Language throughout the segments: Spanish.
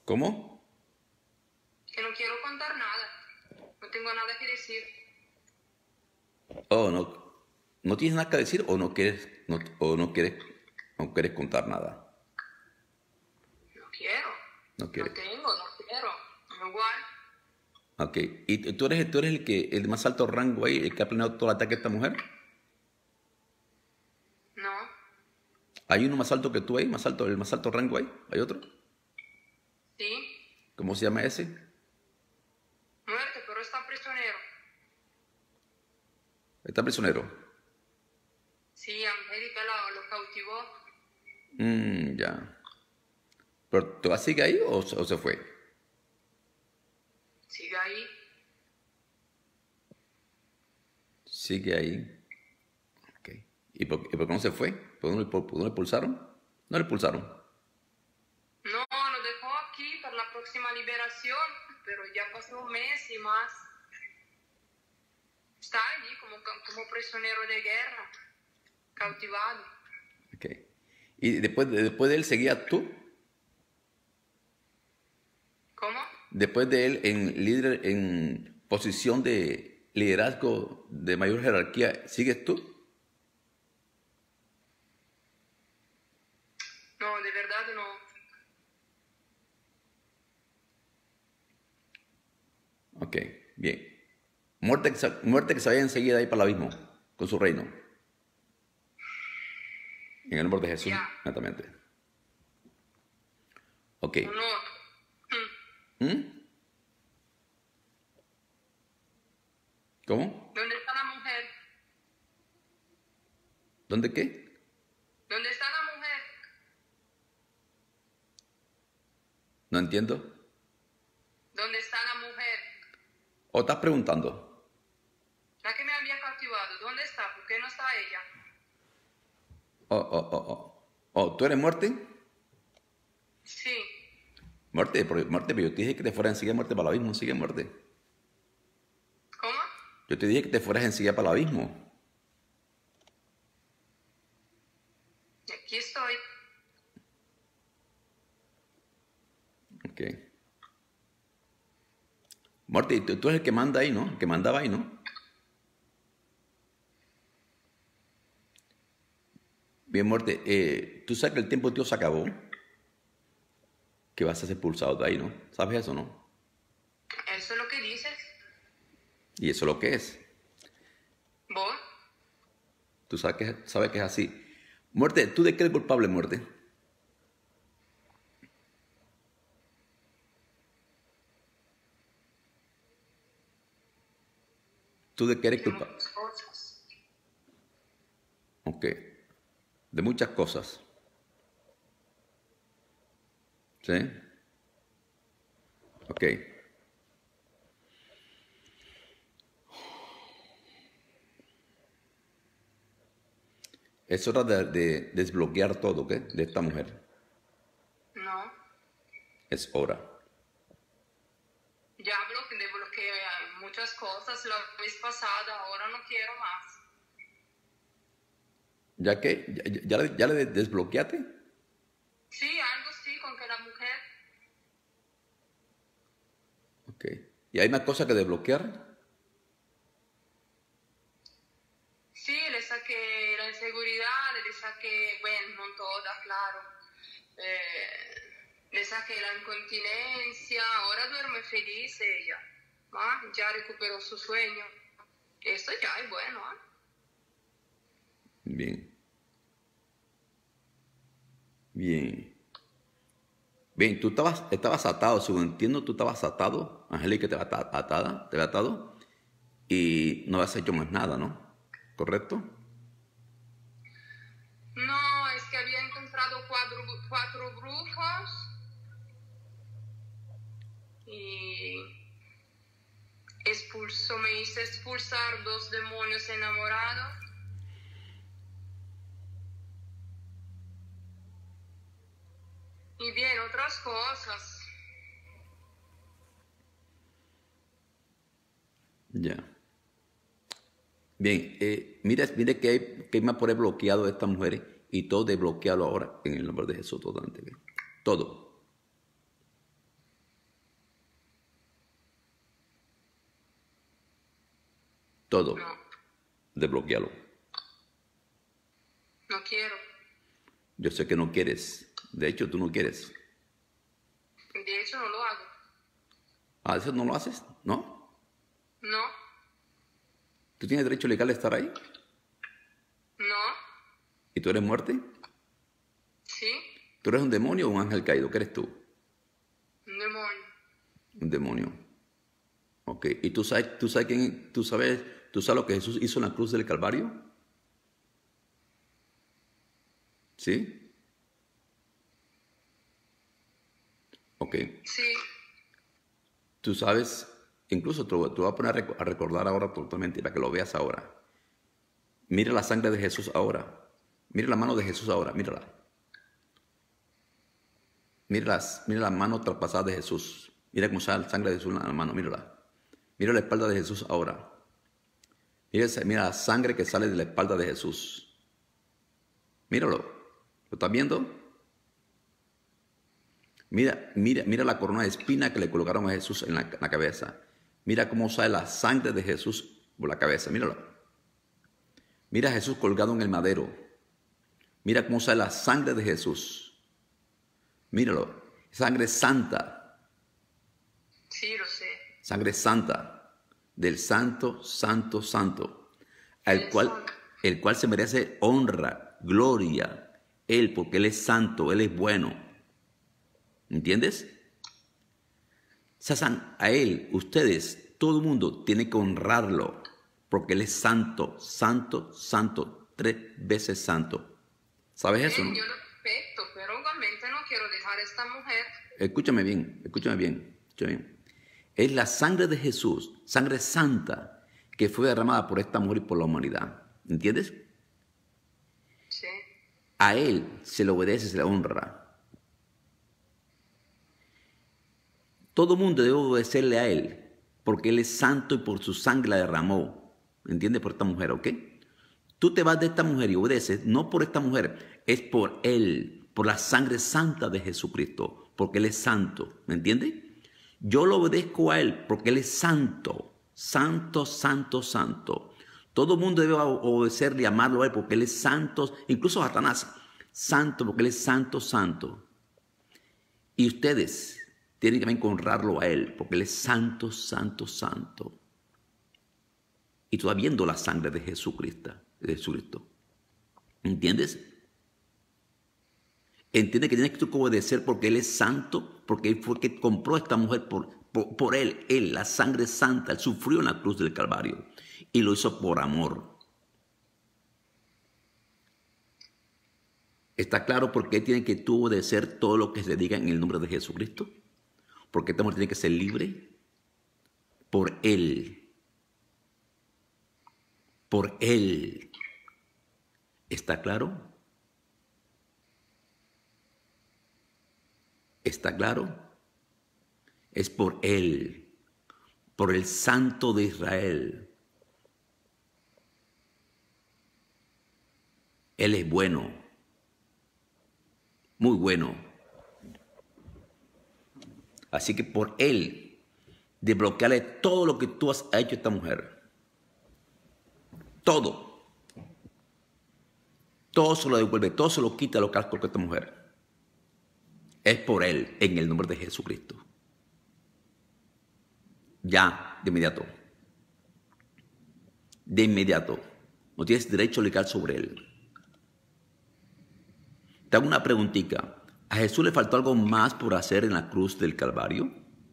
¿Cómo? Que no quiero contar nada. No tengo nada que decir. Oh, no. ¿No tienes nada que decir o no quieres, no quieres contar nada? No quiero. No No quieres. tengo, no quiero. Igual. Ok. ¿Y tú eres el más alto rango ahí, el que ha planeado todo el ataque a esta mujer? No. ¿Hay uno más alto que tú ahí? ¿El más alto rango ahí? ¿Hay otro? Sí. ¿Cómo se llama ese? Muerte, pero está prisionero. Está prisionero. Sí, Angélica lo cautivó. Ya. ¿Pero todavía sigue ahí o se fue? Sigue ahí. Sigue ahí. Ok. ¿Y por qué no se fue? ¿Por qué no le pulsaron? No le pulsaron. No, lo dejó aquí para la próxima liberación, pero ya pasó un mes y más. Está allí como prisionero de guerra, cautivado. Ok. ¿Y después de él seguía tú? ¿Cómo? Después de él en posición de liderazgo de mayor jerarquía, ¿sigues tú? No, de verdad no. Ok, bien. Muerte que se vaya enseguida ahí para el abismo, con su reino. En el nombre de Jesús, Ya. netamente. Ok. No. ¿Mm? ¿Cómo? ¿Dónde está la mujer? ¿Dónde qué? ¿Dónde está la mujer? No entiendo. ¿Dónde está la mujer? ¿O estás preguntando? La que me había cautivado. ¿Dónde está? ¿Por qué no está ella? ¿Tú eres muerte? Sí. Muerte, pero yo te dije que te fueras enseguida muerte para el abismo, sigue muerte. ¿Cómo? Yo te dije que te fueras enseguida para el abismo. Aquí estoy. Ok. Muerte, y tú eres el que manda ahí, ¿no? El que mandaba ahí, ¿no? Bien, muerte, tú sabes que el tiempo de Dios se acabó, que vas a ser expulsado de ahí, ¿no? ¿Sabes eso, no? ¿Eso es lo que dices? Y eso es lo que es. ¿Vos? Tú sabes que es así. Muerte, ¿tú de qué eres culpable, muerte? ¿Tú de qué eres De culpable? muchas cosas. Ok. De muchas cosas. ¿Sí? Ok. Es hora de desbloquear todo, ¿ok? De esta mujer. No. Es hora. Ya desbloqueé muchas cosas la vez pasada. Ahora no quiero más. ¿Ya que? ¿Ya le desbloqueaste? Sí, algo sí, con que la mujer. Ok. ¿Y hay más cosas que desbloquear? Sí, le saqué la inseguridad, le saqué, bueno, no toda, claro. Le saqué la incontinencia, ahora duerme feliz ella. ¿Ah? Ya recuperó su sueño. Esto ya es bueno, ¿ah? Bien. Bien. Bien, tú estabas atado, según entiendo, tú estabas atado. Angélica te había atado y no habías hecho más nada, ¿no? ¿Correcto? No, es que había encontrado cuatro brujos y me hice expulsar 2 demonios enamorados. Y bien, otras cosas. Ya. Bien, mira que hay más por ahí bloqueado de estas mujeres y todo desbloquearlo ahora en el nombre de Jesús totalmente. Bien. Todo. Todo. No, Desbloquealo. no quiero. Yo sé que no quieres. De hecho, tú no quieres. De hecho, no lo hago. ¿A veces no lo haces? ¿No? No, ¿Tú tienes derecho legal de estar ahí? no, ¿Y tú eres muerte? sí, ¿Tú eres un demonio o un ángel caído? ¿Qué eres tú? un demonio. Un demonio. Ok. ¿Y tú sabes lo que Jesús hizo en la cruz del Calvario? ¿Sí? Ok. Sí, Tú sabes, incluso te voy a poner a recordar ahora totalmente para que lo veas ahora. Mira la sangre de Jesús ahora. Mira la mano de Jesús ahora, mírala. Mira la mano traspasada de Jesús. Mira cómo sale la sangre de Jesús en la mano, mírala. Mira la espalda de Jesús ahora. Mira la sangre que sale de la espalda de Jesús. Míralo. ¿Lo estás viendo? Mira la corona de espina que le colocaron a Jesús en la cabeza. Mira cómo sale la sangre de Jesús por la cabeza. Míralo. Mira a Jesús colgado en el madero. Mira cómo sale la sangre de Jesús. Míralo. Sangre santa. sí, lo sé. Sangre santa. Del santo, santo, santo. El cual se merece honra, gloria. Él, porque Él es santo, Él es bueno. ¿Entiendes? A Él, ustedes, todo el mundo tiene que honrarlo, porque Él es santo, santo, santo, 3 veces santo. ¿Sabes eso, no? Yo lo respeto, pero igualmente no quiero dejar a esta mujer. Escúchame bien. Es la sangre de Jesús, sangre santa, que fue derramada por esta mujer y por la humanidad. ¿Entiendes? Sí, A Él se le obedece, se le honra. Todo mundo debe obedecerle a Él, porque Él es santo y por su sangre la derramó. ¿Entiendes? Por esta mujer, ¿ok? Tú te vas de esta mujer y obedeces, no por esta mujer, es por Él, por la sangre santa de Jesucristo, porque Él es santo. ¿Me entiendes? Yo lo obedezco a Él porque Él es santo, santo, santo, santo. Todo el mundo debe obedecerle y amarlo a Él porque Él es santo, incluso Satanás, santo porque Él es santo, santo. Y ustedes tienen que honrarlo a Él porque Él es santo, santo, santo. Y tú estás viendo la sangre de Jesucristo. ¿Entiendes? Entiende que tienes que obedecer porque Él es santo, porque Él fue el que compró a esta mujer por Él. Él, la sangre santa, Él sufrió en la cruz del Calvario y lo hizo por amor. ¿Está claro por qué tiene que tú obedecer todo lo que se diga en el nombre de Jesucristo? Porque esta mujer tiene que ser libre por Él. Por Él. ¿Está claro? ¿Está claro? Es por Él, por el Santo de Israel. Él es bueno, muy bueno. Así que por Él, desbloquearle todo lo que tú has hecho a esta mujer. Todo. Todo se lo devuelve, todo se lo quita lo que has hecho a esta mujer. Es por Él, en el nombre de Jesucristo. Ya, de inmediato. De inmediato. No tienes derecho legal sobre Él. Te hago una preguntita. ¿A Jesús le faltó algo más por hacer en la cruz del Calvario?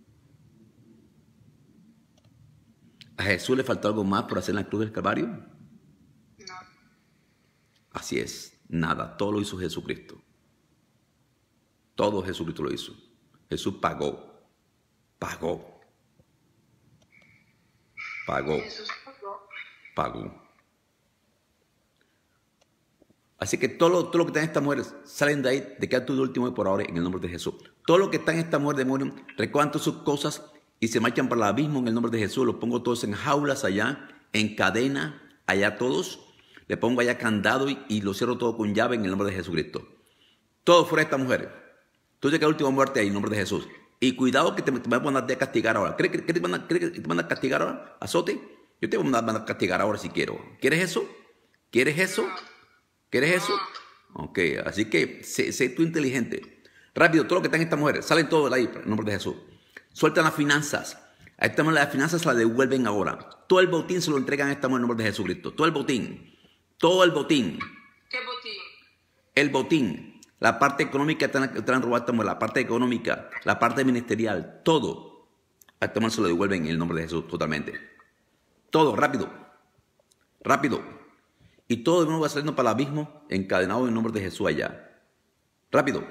¿A Jesús le faltó algo más por hacer en la cruz del Calvario? no. Así es, nada, todo lo hizo Jesucristo. Todo Jesucristo lo hizo. Jesús pagó. Jesús pagó. Pagó. Así que todo lo que está en esta mujer, salen de ahí, de que tú de último y por ahora en el nombre de Jesús. Todo lo que está en esta mujer, demonio, recojan todas sus cosas y se marchan para el abismo en el nombre de Jesús. Los pongo todos en jaulas allá, en cadena, allá todos. Le pongo allá candado y lo cierro todo con llave en el nombre de Jesucristo. Todo fuera de esta mujer. Tú llegas a la última muerte ahí en el nombre de Jesús. Y cuidado que te van a mandar a castigar ahora. ¿Crees que te van a castigar ahora? ¿Azote? Yo te voy a mandar a castigar ahora si quiero. ¿Quieres eso? ¿Quieres eso? ¿Quieres eso? Ok, así que sé tú inteligente. Rápido, todo lo que están estas mujeres, salen todos de ahí, en nombre de Jesús. Sueltan las finanzas. A esta mujer las finanzas se las devuelven ahora. Todo el botín se lo entregan a esta mujer en nombre de Jesucristo. Todo el botín. Todo el botín. ¿Qué botín? El botín. La parte económica te han robado a esta mujer. La parte económica. La parte ministerial. Todo. A esta mujer se lo devuelven en el nombre de Jesús totalmente. Todo, rápido. Rápido. Y todo de nuevo va saliendo para el abismo, encadenado en el nombre de Jesús allá. Rápido.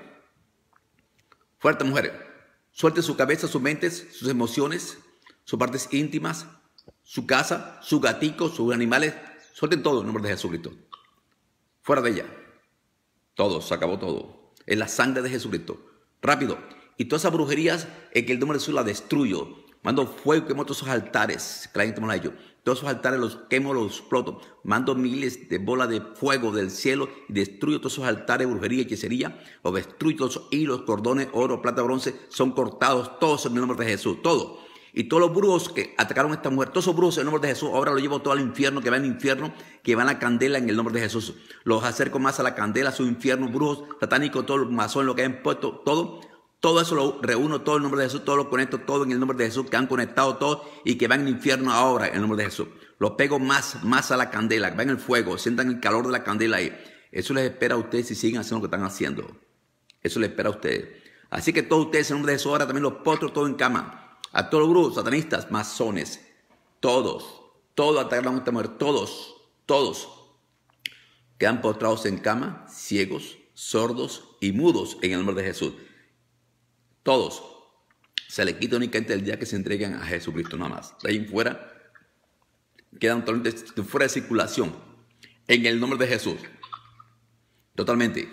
Fuerte, mujeres. Suelte su cabeza, sus mentes, sus emociones, sus partes íntimas, su casa, su gatico, sus animales. Suelten todo en el nombre de Jesucristo. Fuera de ella. Todo, se acabó todo. Es la sangre de Jesucristo. Rápido. Y todas esas brujerías, en que el nombre de Jesús la destruyo. Mando fuego, quemo todos esos altares que la gente me lo ha hecho. Todos esos altares los quemo, los exploto. Mando miles de bolas de fuego del cielo y destruyo todos esos altares, brujería, hechicería. Los destruyo, todos esos hilos, cordones, oro, plata, bronce. Son cortados todos en el nombre de Jesús. Todo. Y todos los brujos que atacaron a esta mujer, todos esos brujos en el nombre de Jesús, ahora los llevo todo al infierno, que van al infierno, que van a la candela en el nombre de Jesús. Los acerco más a la candela, a su infierno, brujos satánicos, todos los masones, lo que han puesto, todo. Todo eso lo reúno, todo en el nombre de Jesús, todo lo conecto, todo en el nombre de Jesús, que han conectado todo y que van al infierno ahora en el nombre de Jesús. Los pego más a la candela, que van el fuego, sientan el calor de la candela ahí. Eso les espera a ustedes si siguen haciendo lo que están haciendo. Eso les espera a ustedes. Así que todos ustedes en el nombre de Jesús, ahora también los potros, todos en cama. A todos los brujos, satanistas, masones, todos atacaron a esta mujer, todos quedan postrados en cama, ciegos, sordos y mudos en el nombre de Jesús. Todos. Se les quita únicamente el día que se entregan a Jesucristo nada más. De ahí en fuera quedan totalmente fuera de circulación. En el nombre de Jesús. Totalmente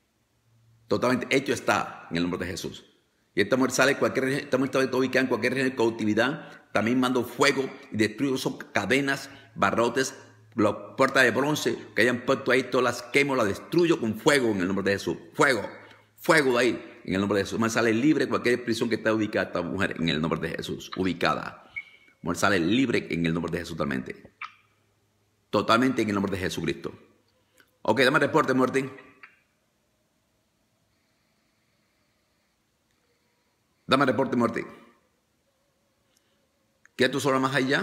hecho está en el nombre de Jesús. Y esta mujer sale, esta mujer está ubicada en cualquier región de cautividad. También mando fuego y destruyo esas cadenas, barrotes, las puertas de bronce que hayan puesto ahí, todas las quemo, las destruyo con fuego en el nombre de Jesús. Fuego de ahí. En el nombre de Jesús. Mujer sale libre cualquier prisión que está ubicada esta mujer en el nombre de Jesús. Ubicada. Mujer sale libre en el nombre de Jesús totalmente. Totalmente en el nombre de Jesucristo. Ok, dame reporte, muerte. Dame reporte, muerte. ¿Quedas tú sola más allá?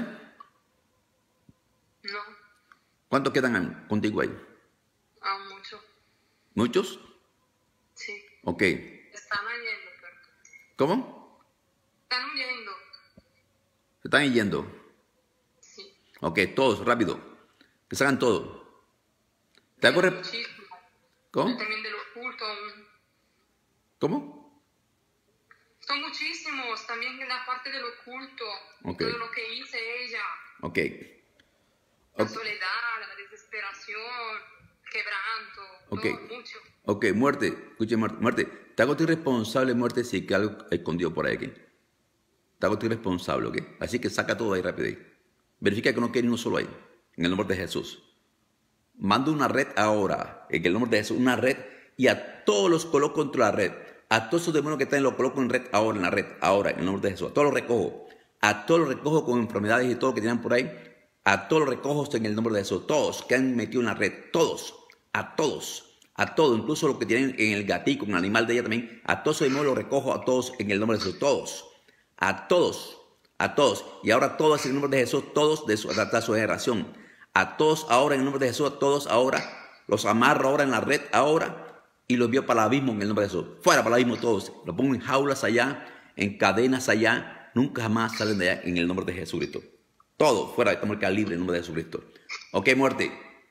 No. ¿Cuántos quedan contigo ahí? Muchos. ¿Muchos? Sí. Ok. Están yendo, pero... ¿Cómo? Están huyendo. ¿Se están yendo? Sí. Ok, todos, rápido. Que salgan todos. ¿Te hago Muchísimo. ¿Cómo? También del oculto. ¿Cómo? Son muchísimos. También en la parte del oculto. Ok. Todo lo que hice ella. Ok. La soledad, la desesperación, quebranto. Ok. No, mucho. Ok, muerte. Escuche, muerte. Te hago tú responsable, muerte, si que algo escondido por ahí aquí. Te hago tú responsable, ¿ok? Así que saca todo ahí rápido ahí. Verifica que no quede ni uno solo ahí. En el nombre de Jesús. Mando una red ahora. En el nombre de Jesús. Una red. Y a todos los coloco entre la red. A todos esos demonios que están los coloco en red ahora. En la red. Ahora. En el nombre de Jesús. A todos los recojo. A todos los recojo con enfermedades y todo lo que tienen por ahí. A todos los recojo en el nombre de Jesús. Todos que han metido en la red. Todos. A todos. A todos, incluso los que tienen en el gatico, en el animal de ella también, a todos esos demonios los recojo a todos en el nombre de Jesús, todos, a todos, y ahora todos en el nombre de Jesús, todos de su generación, a todos ahora en el nombre de Jesús, a todos ahora, los amarro ahora en la red ahora, y los envío para el abismo en el nombre de Jesús, fuera para el abismo todos, los pongo en jaulas allá, en cadenas allá, nunca jamás salen de allá en el nombre de Jesucristo, todos fuera, estamos acá libre en el nombre de Jesucristo. Ok, muerte,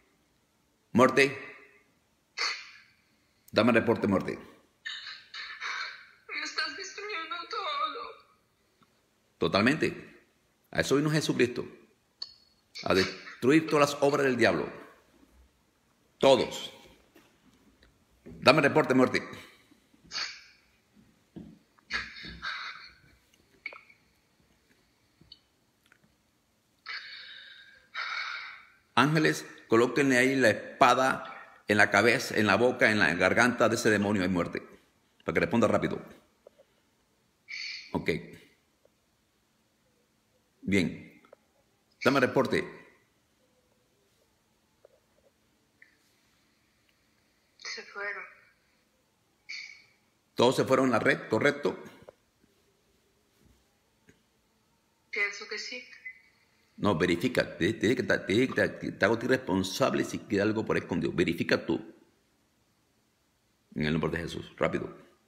dame reporte, muerte. Me estás destruyendo todo. Totalmente. A eso vino Jesucristo. A destruir todas las obras del diablo. Todos. Dame reporte, muerte. Ángeles, colóquenle ahí la espada en la cabeza, en la boca, en la garganta de ese demonio de muerte. Para que responda rápido. Ok. Bien. Dame reporte. Se fueron. ¿Todos se fueron en la red, correcto? Pienso que sí. No, verifica. Te hago a ti responsable si queda algo por ahí escondido. Verifica tú. En el nombre de Jesús. Rápido.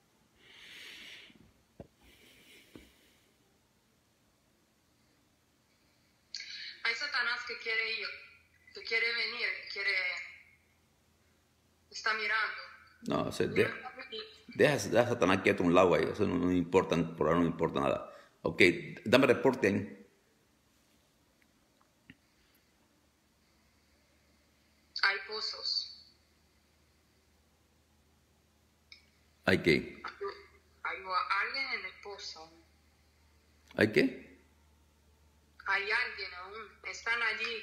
Hay Satanás que quiere ir, que quiere venir, que quiere... Está mirando. No, Mira, aquí. deja a Satanás quieto a un lado ahí. Eso no importa, por ahora no importa nada. Ok, dame reporte ahí. Hay pozos. ¿Hay qué? Hay alguien en el pozo. ¿Hay qué? Hay alguien aún. Están allí.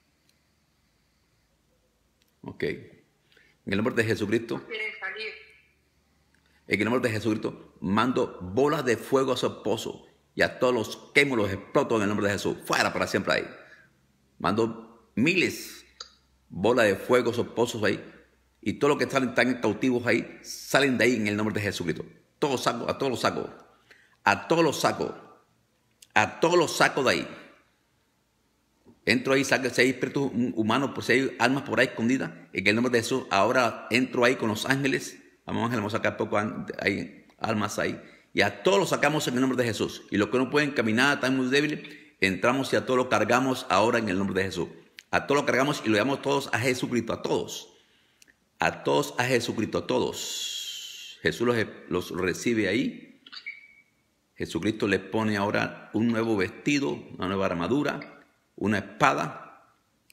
Ok. En el nombre de Jesucristo. No quieren salir. En el nombre de Jesucristo, mando bolas de fuego a esos pozos y a todos los quemo, los exploto en el nombre de Jesús. Fuera para siempre ahí. Mando miles bolas de fuego a esos pozos ahí y todos los que están cautivos ahí salen de ahí en el nombre de Jesucristo. Todos saco, a todos los saco. A todos los saco. A todos los saco de ahí. Entro ahí, saco, si hay espíritus humanos, pues si hay almas por ahí escondidas, en el nombre de Jesús, ahora entro ahí con los ángeles. Vamos a sacar poco, hay almas ahí. Y a todos los sacamos en el nombre de Jesús. Y los que no pueden caminar, están muy débiles, entramos y a todos los cargamos ahora en el nombre de Jesús. A todos los cargamos y lo llevamos todos a Jesucristo, a todos. A todos a Jesucristo, a todos. Jesús los recibe ahí. Jesucristo les pone ahora un nuevo vestido, una nueva armadura, una espada,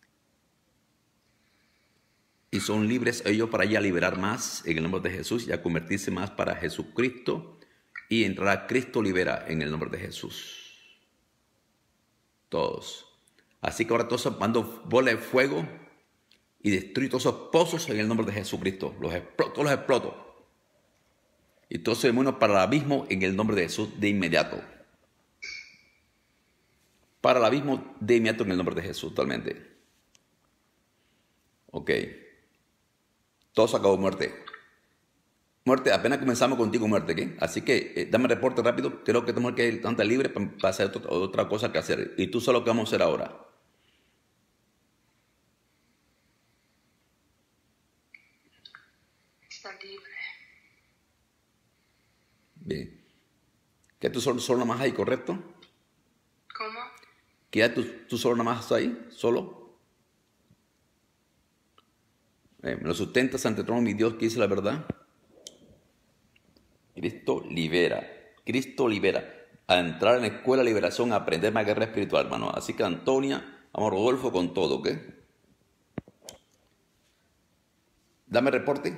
y son libres ellos para ya liberar más en el nombre de Jesús y a convertirse más para Jesucristo, y entrará Cristo libera en el nombre de Jesús. Todos. Así que ahora todos mando bola de fuego y destruyo todos esos pozos en el nombre de Jesucristo. Todos los exploto. Y todos esos demonios para el abismo en el nombre de Jesús de inmediato. Para el abismo de inmediato en el nombre de Jesús, totalmente. Ok. Todo se acabó, muerte. Muerte, apenas comenzamos contigo, muerte, ¿qué? Así que dame reporte rápido. Creo que tenemos que ir tanta libre para hacer otra cosa que hacer. Y tú sabes lo que vamos a hacer ahora. Está libre. Bien. ¿Que tú solo nada más ahí, correcto? ¿Cómo? ¿Que ya tú solo nada más estás ahí? ¿Solo? Me lo sustentas ante todo mi Dios que dice la verdad. Cristo libera. Cristo libera. A entrar en la escuela de liberación, a aprender más guerra espiritual, hermano. Así que Antonia, vamos Rodolfo con todo, ¿ok? Dame reporte.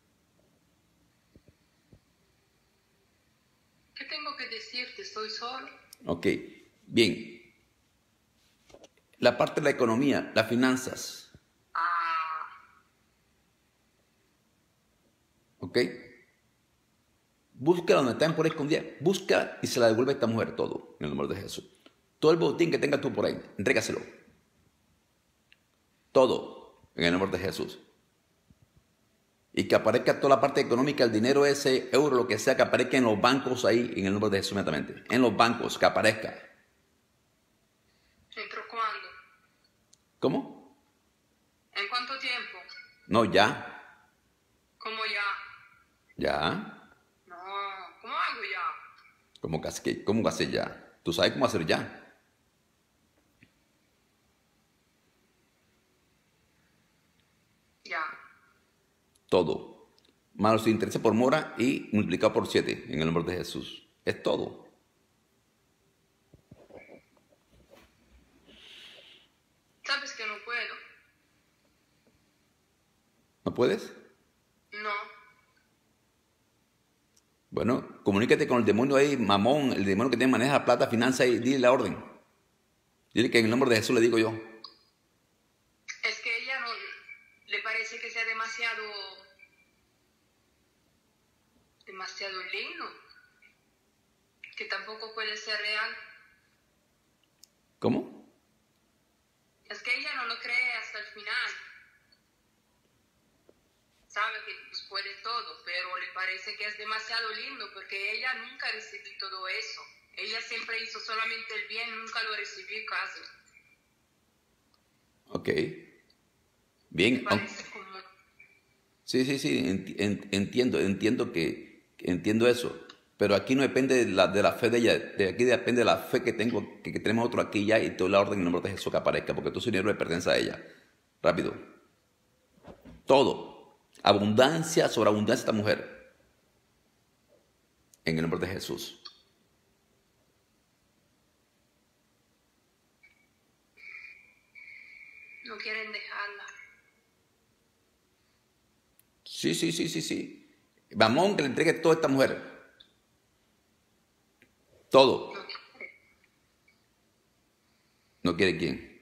¿Qué tengo que decirte? Estoy solo. Ok, bien. La parte de la economía, las finanzas. ¿Ok? Busca donde están por ahí escondidas. Busca y se la devuelve a esta mujer todo, en el nombre de Jesús. Todo el botín que tengas tú por ahí, entrégaselo. Todo, en el nombre de Jesús. Y que aparezca toda la parte económica, el dinero, ese euro, lo que sea, que aparezca en los bancos ahí, en el nombre de Jesús inmediatamente. En los bancos, que aparezca. ¿Entró cuándo? ¿Cómo? ¿En cuánto tiempo? No, ya. ¿Cómo ya? Ya. No, ¿cómo hago ya? ¿Cómo que hacer ya? ¿Tú sabes cómo hacer ya? Ya. Todo. Más los intereses por mora y multiplicado por 7 en el nombre de Jesús. Es todo. ¿Sabes que no puedo? ¿No puedes? No. Bueno, comunícate con el demonio ahí, Mamón, el demonio que tiene maneja plata, finanzas, y dile la orden. Dile que en el nombre de Jesús le digo yo. Es que ella no le parece que sea demasiado lindo, que tampoco puede ser real. ¿Cómo? final. Sabe que Dios puede todo, pero le parece que es demasiado lindo porque ella nunca recibió todo eso. Ella siempre hizo solamente el bien, nunca lo recibió casi. Ok. Me Bien. parece como... Sí, entiendo eso. Pero aquí no depende de la fe de ella. De aquí depende de la fe que tengo, que tenemos otro aquí ya y te doy la orden en el nombre de Jesús que aparezca, porque tu dinero le pertenece a ella. Rápido. Todo. Abundancia sobre abundancia esta mujer. En el nombre de Jesús. No quieren dejarla. Sí. Vamos, que le entregue todo a esta mujer. Todo. No quiere. ¿No quiere quién?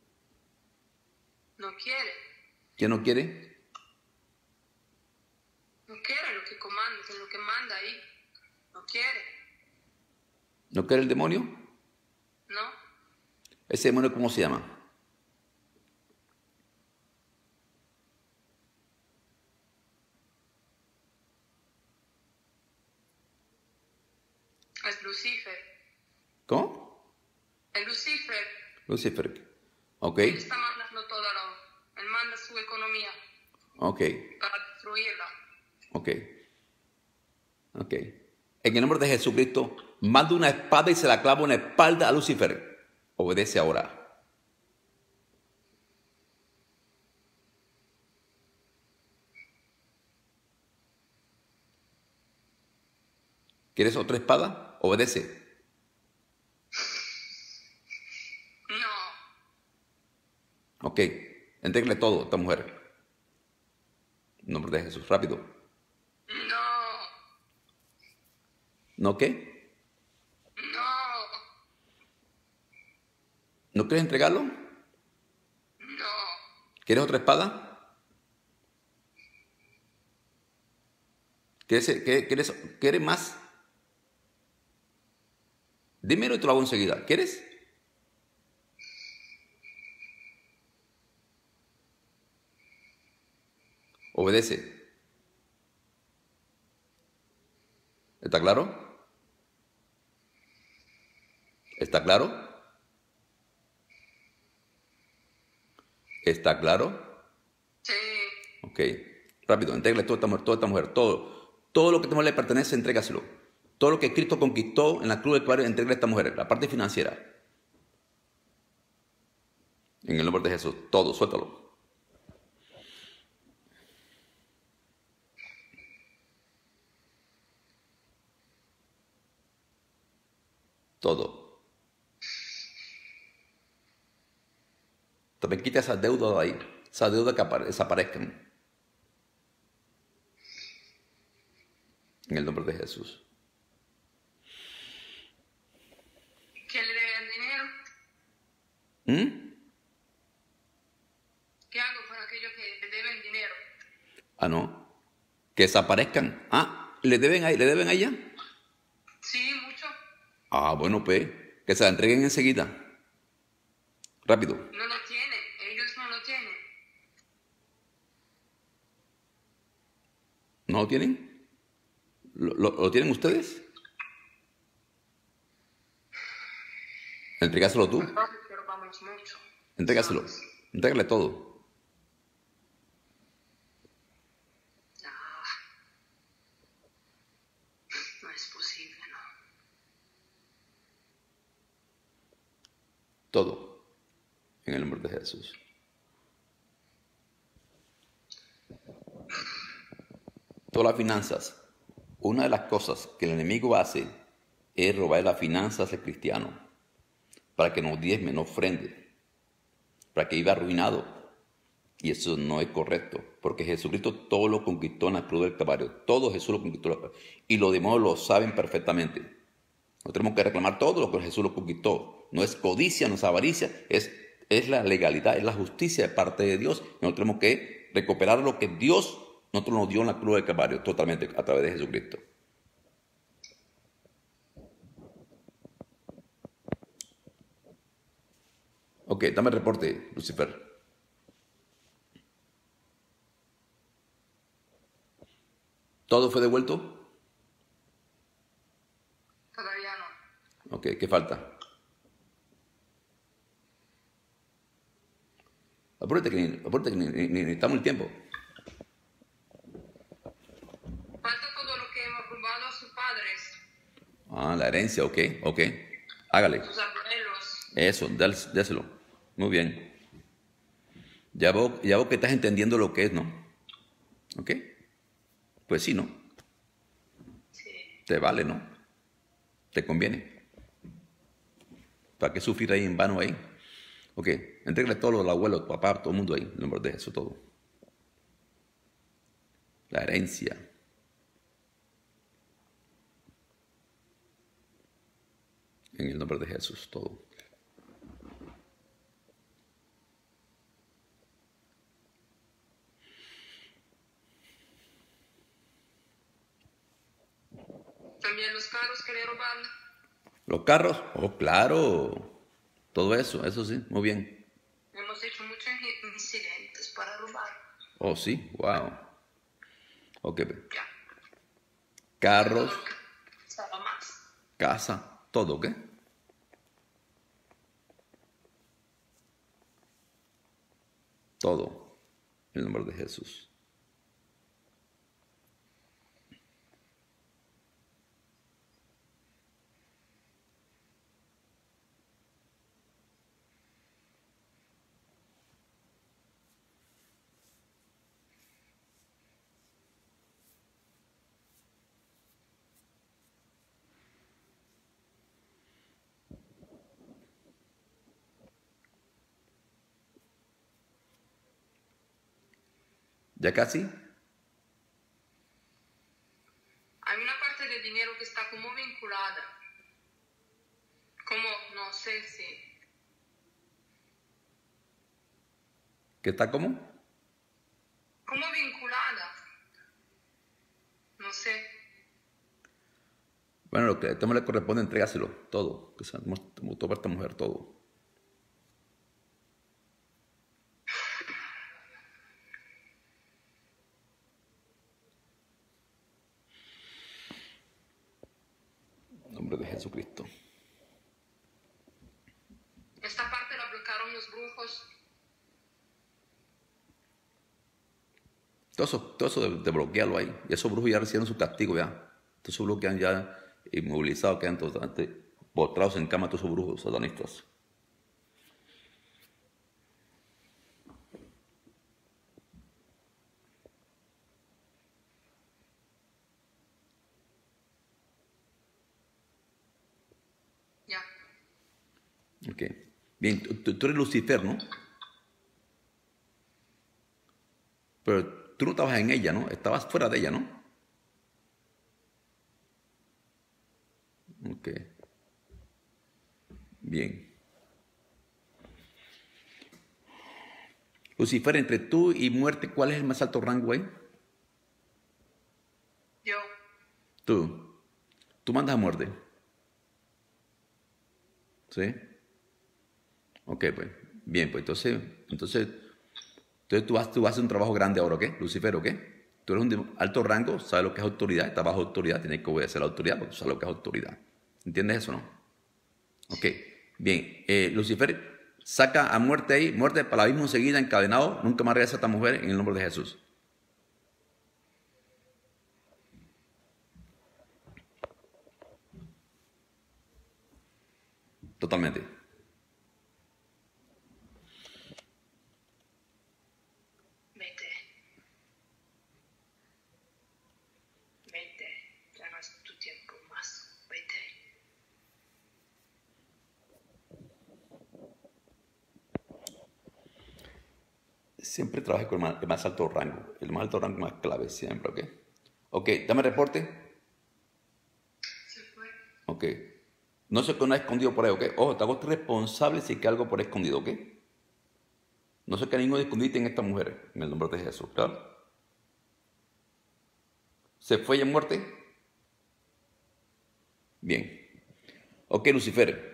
No quiere. ¿Quién no quiere? No quiere lo que comanda, lo que manda ahí. No quiere. ¿No quiere el demonio? No. ¿Ese demonio cómo se llama? Es Lucifer. ¿Cómo? Es Lucifer. Lucifer. Ok. Él está mandando todo Él manda su economía Ok. para destruirla. Ok. En el nombre de Jesucristo, manda una espada y se la clava en la espalda a Lucifer. Obedece ahora. ¿Quieres otra espada? Obedece. No. Ok. Entrégale todo a esta mujer. En el nombre de Jesús. Rápido. No. ¿No qué? No. ¿No quieres entregarlo? No. ¿Quieres otra espada? ¿Quieres más? Dímelo y te lo hago enseguida. ¿Quieres? Obedece. ¿Está claro? ¿Está claro? ¿Está claro? Sí. Ok. Rápido, entrégale toda esta mujer. Todo lo que a esta mujer le pertenece, entrégaselo. Todo lo que Cristo conquistó en la cruz del Calvario, entrégale a esta mujer. La parte financiera. En el nombre de Jesús. Todo, suéltalo. Todo. También quita esas deudas de ahí. Esas deudas que desaparezcan. En el nombre de Jesús. ¿Que le deben dinero? ¿Mm? ¿Qué hago con aquellos que le deben dinero? Ah, no. Que desaparezcan. Ah, ¿le deben a ella? Sí, mucho. Ah, bueno, pues. Que se la entreguen enseguida. Rápido. No lo tienen. Ellos no lo tienen. ¿No lo tienen? ¿Lo tienen ustedes? Entregáselo tú. Nosotros que robamos mucho. Entrégaselo. ¿Sabes? Entrégale todo. No es posible, ¿no? Todo. En el nombre de Jesús. Todas las finanzas. Una de las cosas que el enemigo hace es robar las finanzas al cristiano. Para que no diezme, no ofrende. Para que viva arruinado. Y eso no es correcto. Porque Jesucristo todo lo conquistó en la cruz del Calvario. Todo Jesús lo conquistó en la cruz. Y los demás lo saben perfectamente. No tenemos que reclamar todo lo que Jesús lo conquistó. No es codicia, no es avaricia. Es la legalidad, es la justicia de parte de Dios. Nosotros tenemos que recuperar lo que Dios nosotros nos dio en la cruz del Calvario totalmente a través de Jesucristo. Ok, dame el reporte, Lucifer. ¿Todo fue devuelto? Todavía no. Ok, ¿qué falta? Apúrate que ni necesitamos el tiempo. Falta todo lo que hemos robado a sus padres, Ah, la herencia, ok, ok. Hágale. sus abuelos. Eso, déselo. Muy bien. Ya vos que estás entendiendo lo que es, ¿no? ¿Ok? Pues sí, ¿no? Sí. Te vale, ¿no? Te conviene. ¿Para qué sufrir ahí en vano ahí? Ok, entrégale todo al abuelo, papá, todo el mundo ahí, en el nombre de Jesús, todo. La herencia. En el nombre de Jesús, todo. También los carros que le robaron. Los carros, oh, claro. Todo eso sí, muy bien. Hemos hecho muchos incidentes para robar. Oh, sí, wow. Ok, Ya. carros, Todo lo que estaba más. casa, todo, ¿qué? Todo. En el nombre de Jesús. ¿Ya casi? Hay una parte del dinero que está como vinculada. Como, no sé si. ¿Qué está como? Como vinculada. No sé. Bueno, lo que a este le corresponde, entrégaselo, todo. Que sea, todo para esta mujer, todo. En nombre de Jesucristo. Esta parte la bloquearon los brujos. Todo eso de bloquearlo ahí. Y esos brujos ya recibieron su castigo ya. Todos esos brujos quedan ya inmovilizados, quedan totalmente postrados en cama, todos esos brujos satanistas. Ya. Ok. Bien, tú eres Lucifer, ¿no? Pero tú no estabas en ella, ¿no? Estabas fuera de ella, ¿no? Ok. Bien. Lucifer, entre tú y muerte, ¿cuál es el más alto rango ahí? Yo. Tú. Tú mandas a muerte. ¿Sí? Ok, pues. Bien, pues entonces tú vas a hacer un trabajo grande ahora, ¿ok? Lucifer, ¿ok? Tú eres un de alto rango, sabes lo que es autoridad, estás bajo autoridad, tienes que obedecer a la autoridad porque tú sabes lo que es autoridad. ¿Entiendes eso, no? Ok, bien. Lucifer, saca a muerte ahí, muerte para la abismo enseguida, encadenado, nunca más regresa a esta mujer en el nombre de Jesús. Totalmente. Vete. Vete. Ya no es tu tiempo más. Vete. Siempre trabaje con el más alto rango. El más alto rango más clave siempre, ¿ok? Ok, dame reporte. Se fue. Ok. No sé qué no ha escondido por ahí, ¿ok? Ojo, te hago responsable si que algo por ahí escondido, ¿ok? No sé que ningún escondite en esta mujer, en el nombre de Jesús, ¿claro? ¿Se fue ya en muerte? Bien. Ok, Lucifer.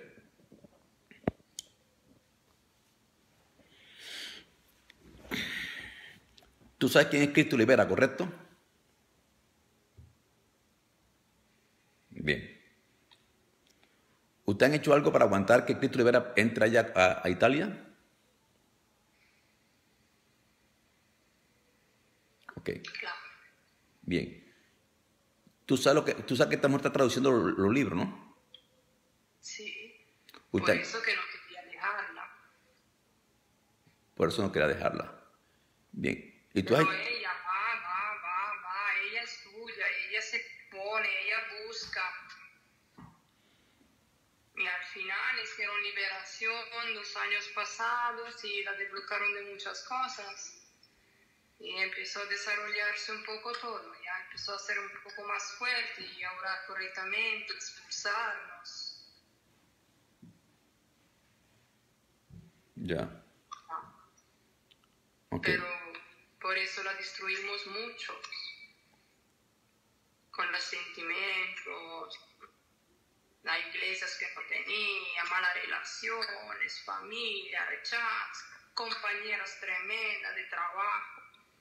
Tú sabes quién es Cristo libera, ¿correcto? ¿Usted han hecho algo para aguantar que Cristo Rivera entre allá a Italia? Ok, Claro, bien. Tú sabes que esta mujer está traduciendo los libros, ¿no? sí. Por Usted, eso que no quería dejarla. por eso no quería dejarla. Bien. Y tú Pero has, ella va, ella estudia, ella se pone, ella busca. Y al final hicieron liberación 2 años pasados y la desbloquearon de muchas cosas. Y empezó a desarrollarse un poco todo, ya empezó a ser un poco más fuerte y a orar correctamente, expulsarnos. ya, ok. Pero por eso la destruimos mucho, con los sentimientos, las iglesias que no tenía, malas relaciones, familia, rechazo, compañeras tremendas de trabajo.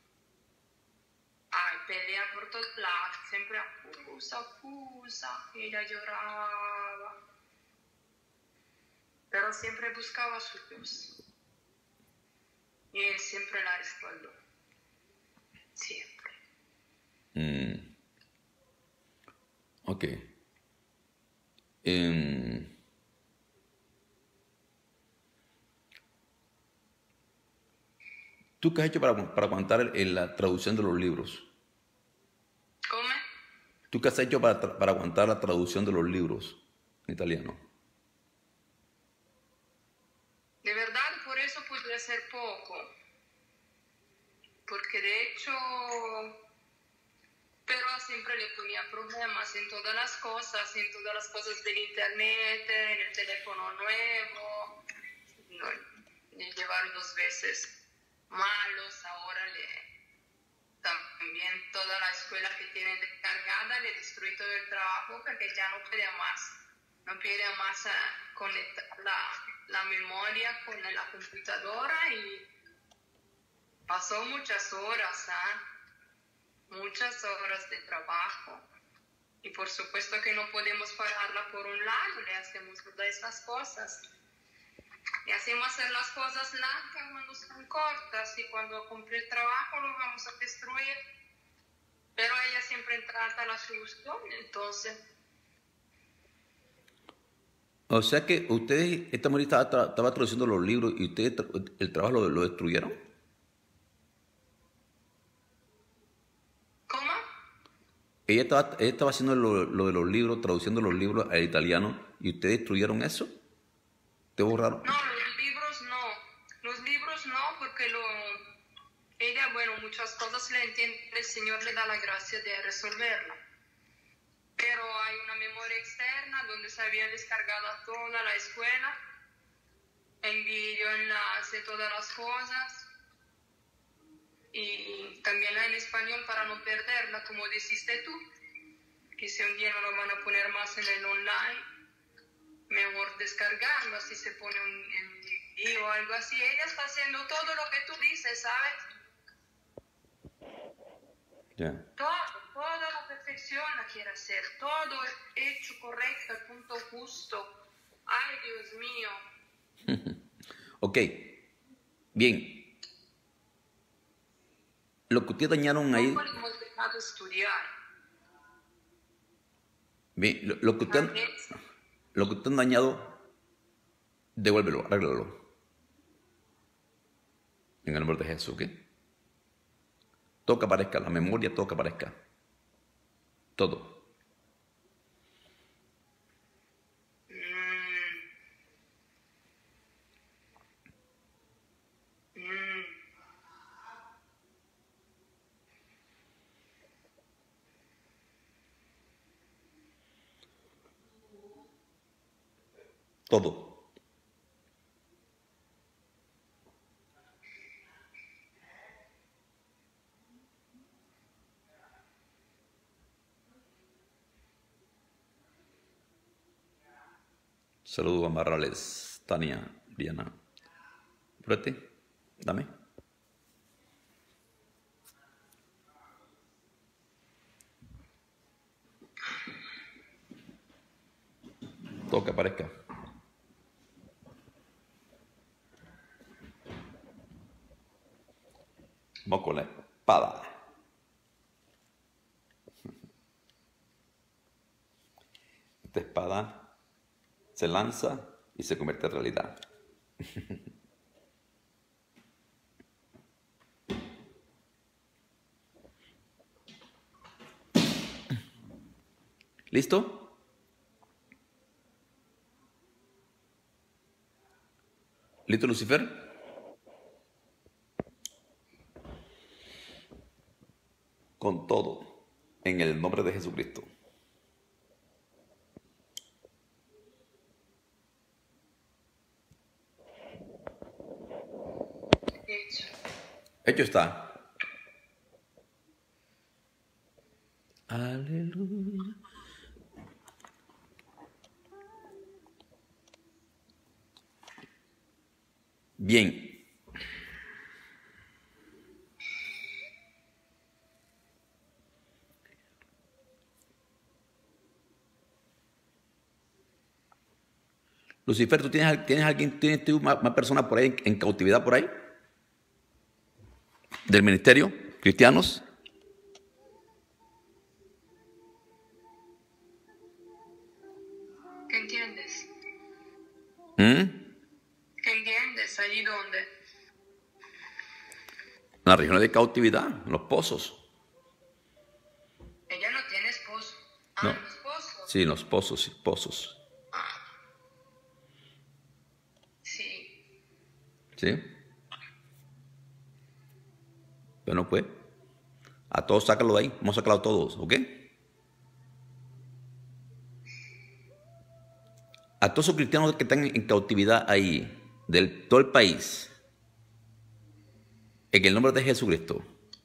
Ay, pelea por todos lados, siempre acusa, y ella lloraba, pero siempre buscaba a su Dios. Y él siempre la respaldó, siempre. Ok. Em, ¿Tú qué has hecho para aguantar la traducción de los libros? ¿Cómo? ¿Tú qué has hecho para aguantar la traducción de los libros en italiano? De verdad, por eso pude hacer poco, porque de hecho, pero siempre le ponía problemas en todas las cosas del internet, en el teléfono nuevo, no, le llevaron 2 veces malos, ahora también toda la escuela que tiene descargada le destruí todo el trabajo porque ya no puede más conectar la memoria con la computadora y pasó muchas horas, muchas horas de trabajo. Y por supuesto que no podemos pararla por un lado, le hacemos todas estas cosas. Y hacemos hacer las cosas largas cuando son cortas y cuando cumple el trabajo lo vamos a destruir. Pero ella siempre trata la solución, entonces. O sea que ustedes, esta mujer estaba traduciendo los libros y ustedes el trabajo lo destruyeron. ¿Cómo? Ella estaba haciendo lo de los libros, traduciendo los libros al italiano y ustedes destruyeron eso. ¿Te borraron? No, los libros no, porque ella, bueno, muchas cosas le entiende, el Señor le da la gracia de resolverla. Pero hay una memoria externa donde se había descargado toda la escuela, en vídeo, enlace, todas las cosas, y también la en español para no perderla, como dijiste tú, que si un día no lo van a poner más en el online, mejor descargarlo, así se pone en DVD o algo así. Ella está haciendo todo lo que tú dices, ¿sabes? Ya. Toda la perfección la quiere hacer, todo hecho correcto, al punto justo. Ay, Dios mío. Ok. Bien. Lo que ustedes dañaron No ahí. podemos dejar de estudiar. Bien, lo que ustedes han dañado, devuélvelo, arréglalo. En el nombre de Jesús, ¿ok? Todo que aparezca, la memoria, todo que aparezca. Todo. Todo. Saludos a Marrales, Tania, Diana. Prete, dame. Todo que aparezca. Vamos con la espada. Esta espada se lanza y se convierte en realidad. ¿Listo? ¿Listo, Lucifer? Con todo, en el nombre de Jesucristo. Hecho está. Aleluya. Bien. Lucifer, ¿tú tienes tú más personas por ahí en cautividad por ahí? ¿Del ministerio? ¿Cristianos? ¿Qué entiendes? ¿Qué entiendes? ¿Allí dónde? En la región de cautividad, en los pozos. Ella no tiene esposo. No. ¿En los pozos? Sí, en los pozos, sí, pozos. Sí. ¿Sí? Bueno, pues, a todos sácalo de ahí. Vamos a sacarlo a todos, ¿ok? A todos esos cristianos que están en cautividad ahí, del todo el país, en el nombre de Jesucristo,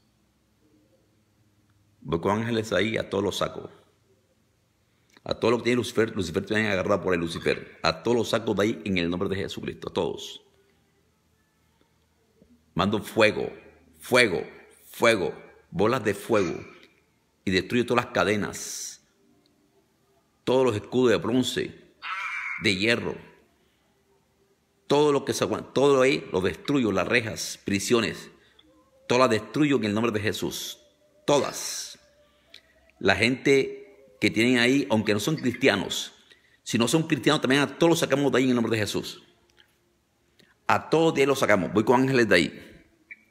voy con ángeles ahí, a todos los saco. A todos los que tiene Lucifer te van a agarrar por el Lucifer. A todos los saco de ahí en el nombre de Jesucristo, a todos. Mando fuego, fuego, fuego, bolas de fuego y destruyo todas las cadenas, todos los escudos de bronce, de hierro, todo lo que se aguanta, todo ahí lo destruyo, las rejas, prisiones, todas las destruyo en el nombre de Jesús, todas. La gente que tienen ahí, aunque no son cristianos, si no son cristianos también a todos los sacamos de ahí en el nombre de Jesús. A todos de ahí los sacamos, voy con ángeles de ahí.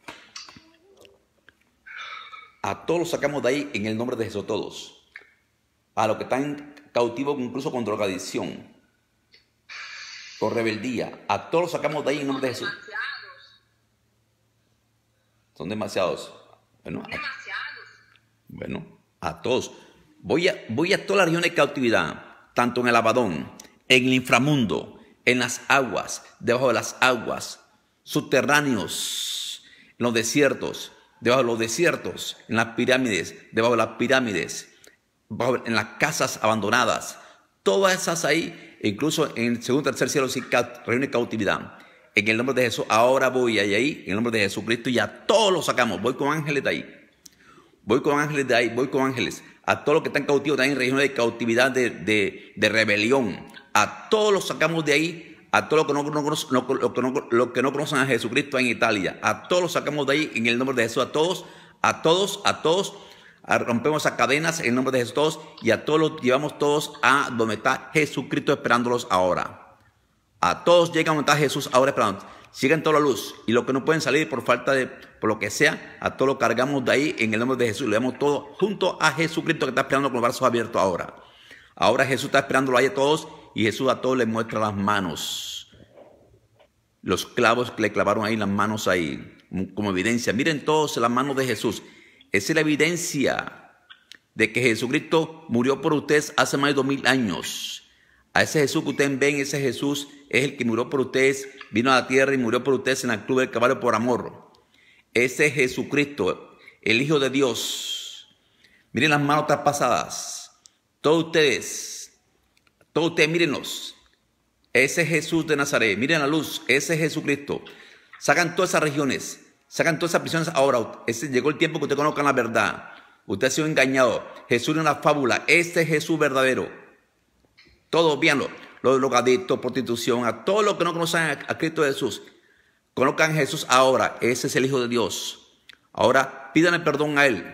A todos los sacamos de ahí en el nombre de Jesús, todos. A los que están cautivos incluso con drogadicción, con rebeldía, a todos los sacamos de ahí en el nombre de Jesús. Son demasiados. Bueno, a todos. Voy a toda la región de cautividad, tanto en el Abadón, en el inframundo, en las aguas, debajo de las aguas, subterráneos, en los desiertos, debajo de los desiertos, en las pirámides, debajo de las pirámides, en las casas abandonadas, todas esas ahí, incluso en el segundo y tercer cielo, sí, región de cautividad. En el nombre de Jesús, ahora voy ahí, en el nombre de Jesucristo, y a todos los sacamos. Voy con ángeles de ahí. Voy con ángeles de ahí, voy con ángeles. A todos los que están cautivos también en regiones de cautividad, de rebelión. A todos los sacamos de ahí. A todos los que no conocen a Jesucristo en Italia. A todos los sacamos de ahí en el nombre de Jesús. A todos. Rompemos esas cadenas en el nombre de Jesús todos. Y a todos los llevamos todos a donde está Jesucristo esperándolos ahora. A todos llegan donde está Jesús ahora esperando. Sigan toda la luz. Y los que no pueden salir por falta de, por lo que sea, a todos los cargamos de ahí en el nombre de Jesús. Le damos todo junto a Jesucristo que está esperando con los brazos abiertos ahora. Ahora Jesús está esperándolo ahí a todos. Y Jesús a todos les muestra las manos. Los clavos que le clavaron ahí, las manos ahí, como evidencia. Miren todos las manos de Jesús. Esa es la evidencia de que Jesucristo murió por ustedes hace más de 2000 años. A ese Jesús que ustedes ven, ese Jesús es el que murió por ustedes, vino a la tierra y murió por ustedes en la cruz del Calvario por amor. Ese Jesucristo, el Hijo de Dios. Miren las manos traspasadas. Todos ustedes, mírenlos. Ese Jesús de Nazaret, miren la luz, ese Jesucristo. Sacan todas esas regiones, sacan todas esas prisiones ahora. Llegó el tiempo que ustedes conozcan la verdad. Usted ha sido engañado. Jesús es una fábula, ese Jesús verdadero. Todos, véanlo. los drogadictos, prostitución, a todos los que no conocen a Cristo Jesús. Conozcan a Jesús ahora. Ese es el Hijo de Dios. Ahora pídanle perdón a Él.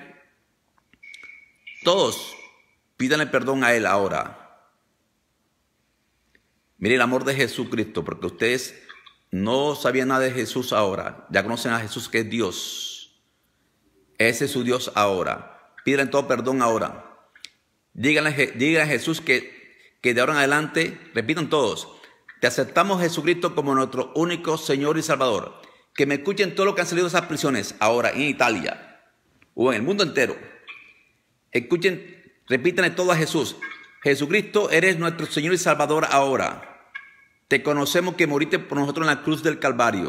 Todos pídanle perdón a Él ahora. Mire el amor de Jesucristo, porque ustedes no sabían nada de Jesús ahora. Ya conocen a Jesús, que es Dios. Ese es su Dios ahora. Pídanle todo perdón ahora. Díganle a Jesús que de ahora en adelante, repitan todos, te aceptamos, Jesucristo, como nuestro único Señor y Salvador. Que me escuchen todos los que han salido de esas prisiones ahora en Italia o en el mundo entero. Escuchen, repítanle todo a Jesús. Jesucristo, eres nuestro Señor y Salvador ahora. Te conocemos que moriste por nosotros en la cruz del Calvario.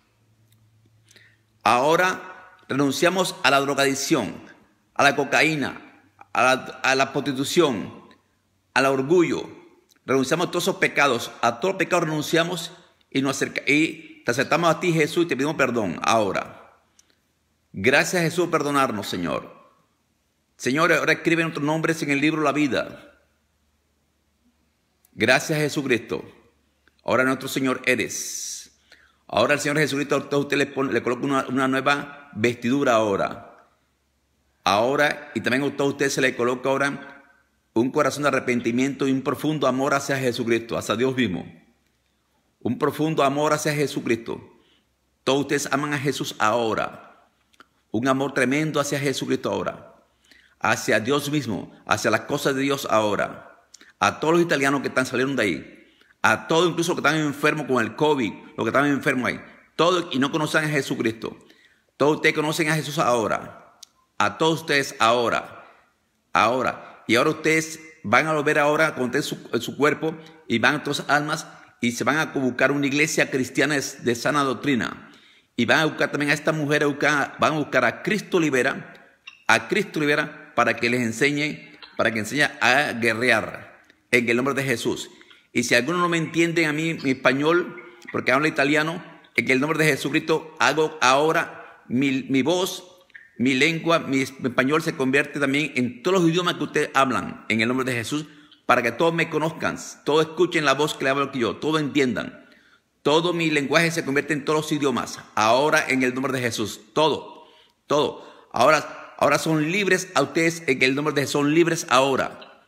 Ahora renunciamos a la drogadicción, a la cocaína, a la prostitución, al orgullo. Renunciamos a todos esos pecados. A todos los pecados renunciamos y te aceptamos a ti, Jesús, y te pedimos perdón ahora. Gracias, Jesús, por perdonarnos, Señor. Señor, ahora escribe nuestros nombres en el libro de la vida. Gracias, Jesucristo. Ahora nuestro Señor eres. Ahora el Señor Jesucristo, a usted le coloca una nueva vestidura ahora. Ahora, y también a usted se le coloca ahora un corazón de arrepentimiento y un profundo amor hacia Jesucristo, hacia Dios mismo. Un profundo amor hacia Jesucristo. Todos ustedes aman a Jesús ahora. Un amor tremendo hacia Jesucristo ahora. Hacia Dios mismo, hacia las cosas de Dios ahora. A todos los italianos que están saliendo de ahí. A todos, incluso los que están enfermos con el COVID, los que están enfermos ahí. Todos y no conocen a Jesucristo. Todos ustedes conocen a Jesús ahora. A todos ustedes ahora. Ahora. Y ahora ustedes van a volver ahora con su cuerpo y van a todas almas y se van a buscar una iglesia cristiana de sana doctrina. Y van a buscar también a esta mujer, van a buscar a Cristo Libera, para que les enseñe, a guerrear en el nombre de Jesús. Y si alguno no me entiende a mí, mi español, porque habla italiano, en el nombre de Jesucristo hago ahora mi voz, mi lengua, mi español se convierte también en todos los idiomas que ustedes hablan, en el nombre de Jesús, para que todos me conozcan, todos escuchen la voz que le hablo aquí yo, todos entiendan. Todo mi lenguaje se convierte en todos los idiomas, ahora en el nombre de Jesús, todo. Ahora son libres a ustedes en el nombre de Jesús, son libres ahora.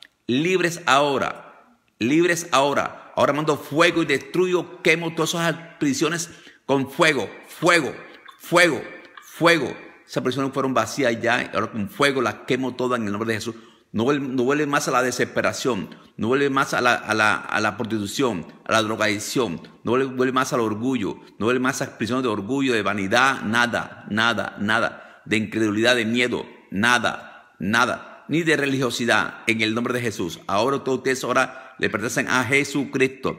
Ahora mando fuego y destruyo, quemo todas esas prisiones con fuego. Esas prisiones fueron vacías ya, y ahora con fuego las quemo todas en el nombre de Jesús. No vuelve más a la desesperación, no vuelve más a la prostitución, a la drogadicción, no vuelve más al orgullo, no vuelve más a las prisiones de orgullo, de vanidad, nada. De incredulidad, de miedo, nada, ni de religiosidad, en el nombre de Jesús. Ahora todos ustedes ahora le pertenecen a Jesucristo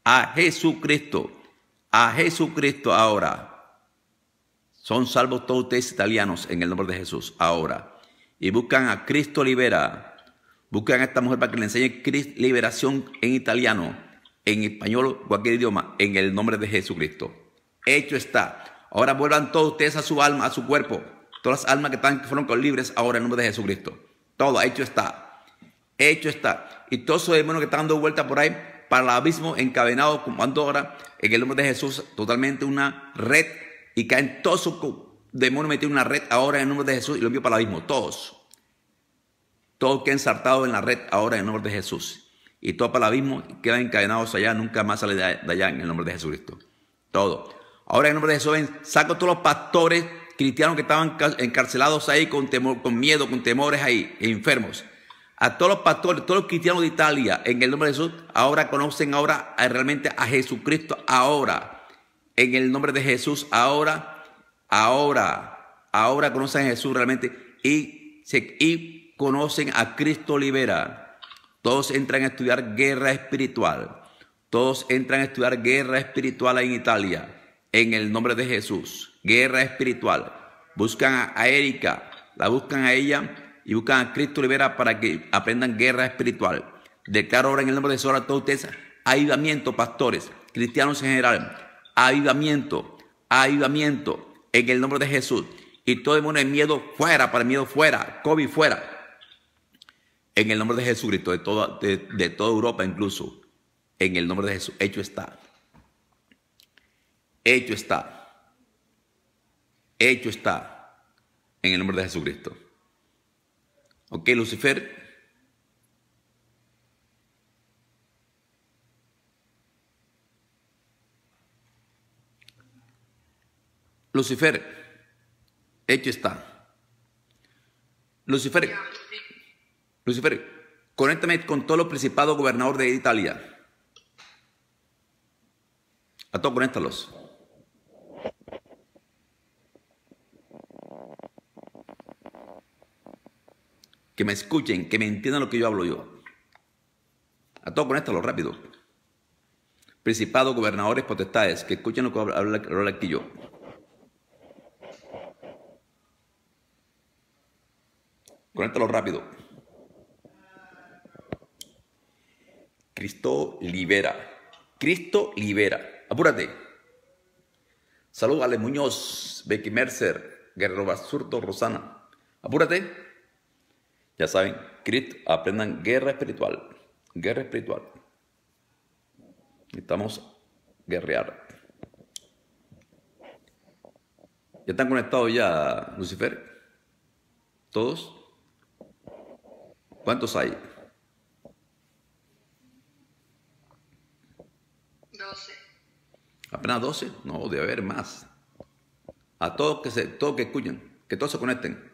ahora. Son salvos todos ustedes italianos en el nombre de Jesús ahora. Y buscan a Cristo Libera. Buscan a esta mujer para que le enseñe liberación en italiano, en español, cualquier idioma, en el nombre de Jesucristo. Hecho está. Ahora vuelvan todos ustedes a su alma, a su cuerpo. Todas las almas que fueron libres ahora en el nombre de Jesucristo. Todo hecho está. Y todos esos demonios que están dando vueltas por ahí para el abismo, encadenados, como ando ahora en el nombre de Jesús, totalmente una red. Y caen todos esos demonios metidos en una red ahora en el nombre de Jesús y lo envío para el abismo. Todos quedan ensartados en la red ahora en el nombre de Jesús. Y todos para el abismo quedan encadenados allá, nunca más salen de allá en el nombre de Jesucristo. Todo. Ahora en el nombre de Jesús saco todos los pastores cristianos que estaban encarcelados ahí con temor, con miedo, con temores ahí, enfermos. A todos los pastores, todos los cristianos de Italia, en el nombre de Jesús, ahora conocen realmente a Jesucristo ahora. En el nombre de Jesús ahora conocen a Jesús realmente y conocen a Cristo Libera. Todos entran a estudiar guerra espiritual. En Italia. En el nombre de Jesús. Guerra espiritual. Buscan a Erika. La buscan a ella y buscan a Cristo Libera para que aprendan guerra espiritual. Declaro ahora en el nombre de Jesús a todos ustedes avivamiento, pastores, cristianos en general. Avivamiento. En el nombre de Jesús. Y todo demonio de miedo fuera, para el miedo fuera, COVID fuera. En el nombre de Jesucristo, de toda Europa incluso. en el nombre de Jesús. Hecho está. Hecho está. Hecho está en el nombre de Jesucristo. Ok, Lucifer. Lucifer, hecho está. Lucifer, conéctame con todos los principados gobernadores de Italia. A todos conéctalos. Que me escuchen, que me entiendan lo que yo hablo yo. A todos conéctalos rápido. Principados, gobernadores, potestades, que escuchen lo que hablo aquí yo. Conéctalo rápido. Cristo libera. Cristo libera. Apúrate. Saludos a Ale Muñoz, Becky Mercer, Guerrero Basurto, Rosana. Apúrate. Ya saben, Cristo, aprendan guerra espiritual. Guerra espiritual. Necesitamos guerrear. ¿Ya están conectados ya, Lucifer? ¿Todos? ¿Cuántos hay? 12. ¿Apenas 12? No, debe haber más. A todos que escuchen, que todos se conecten.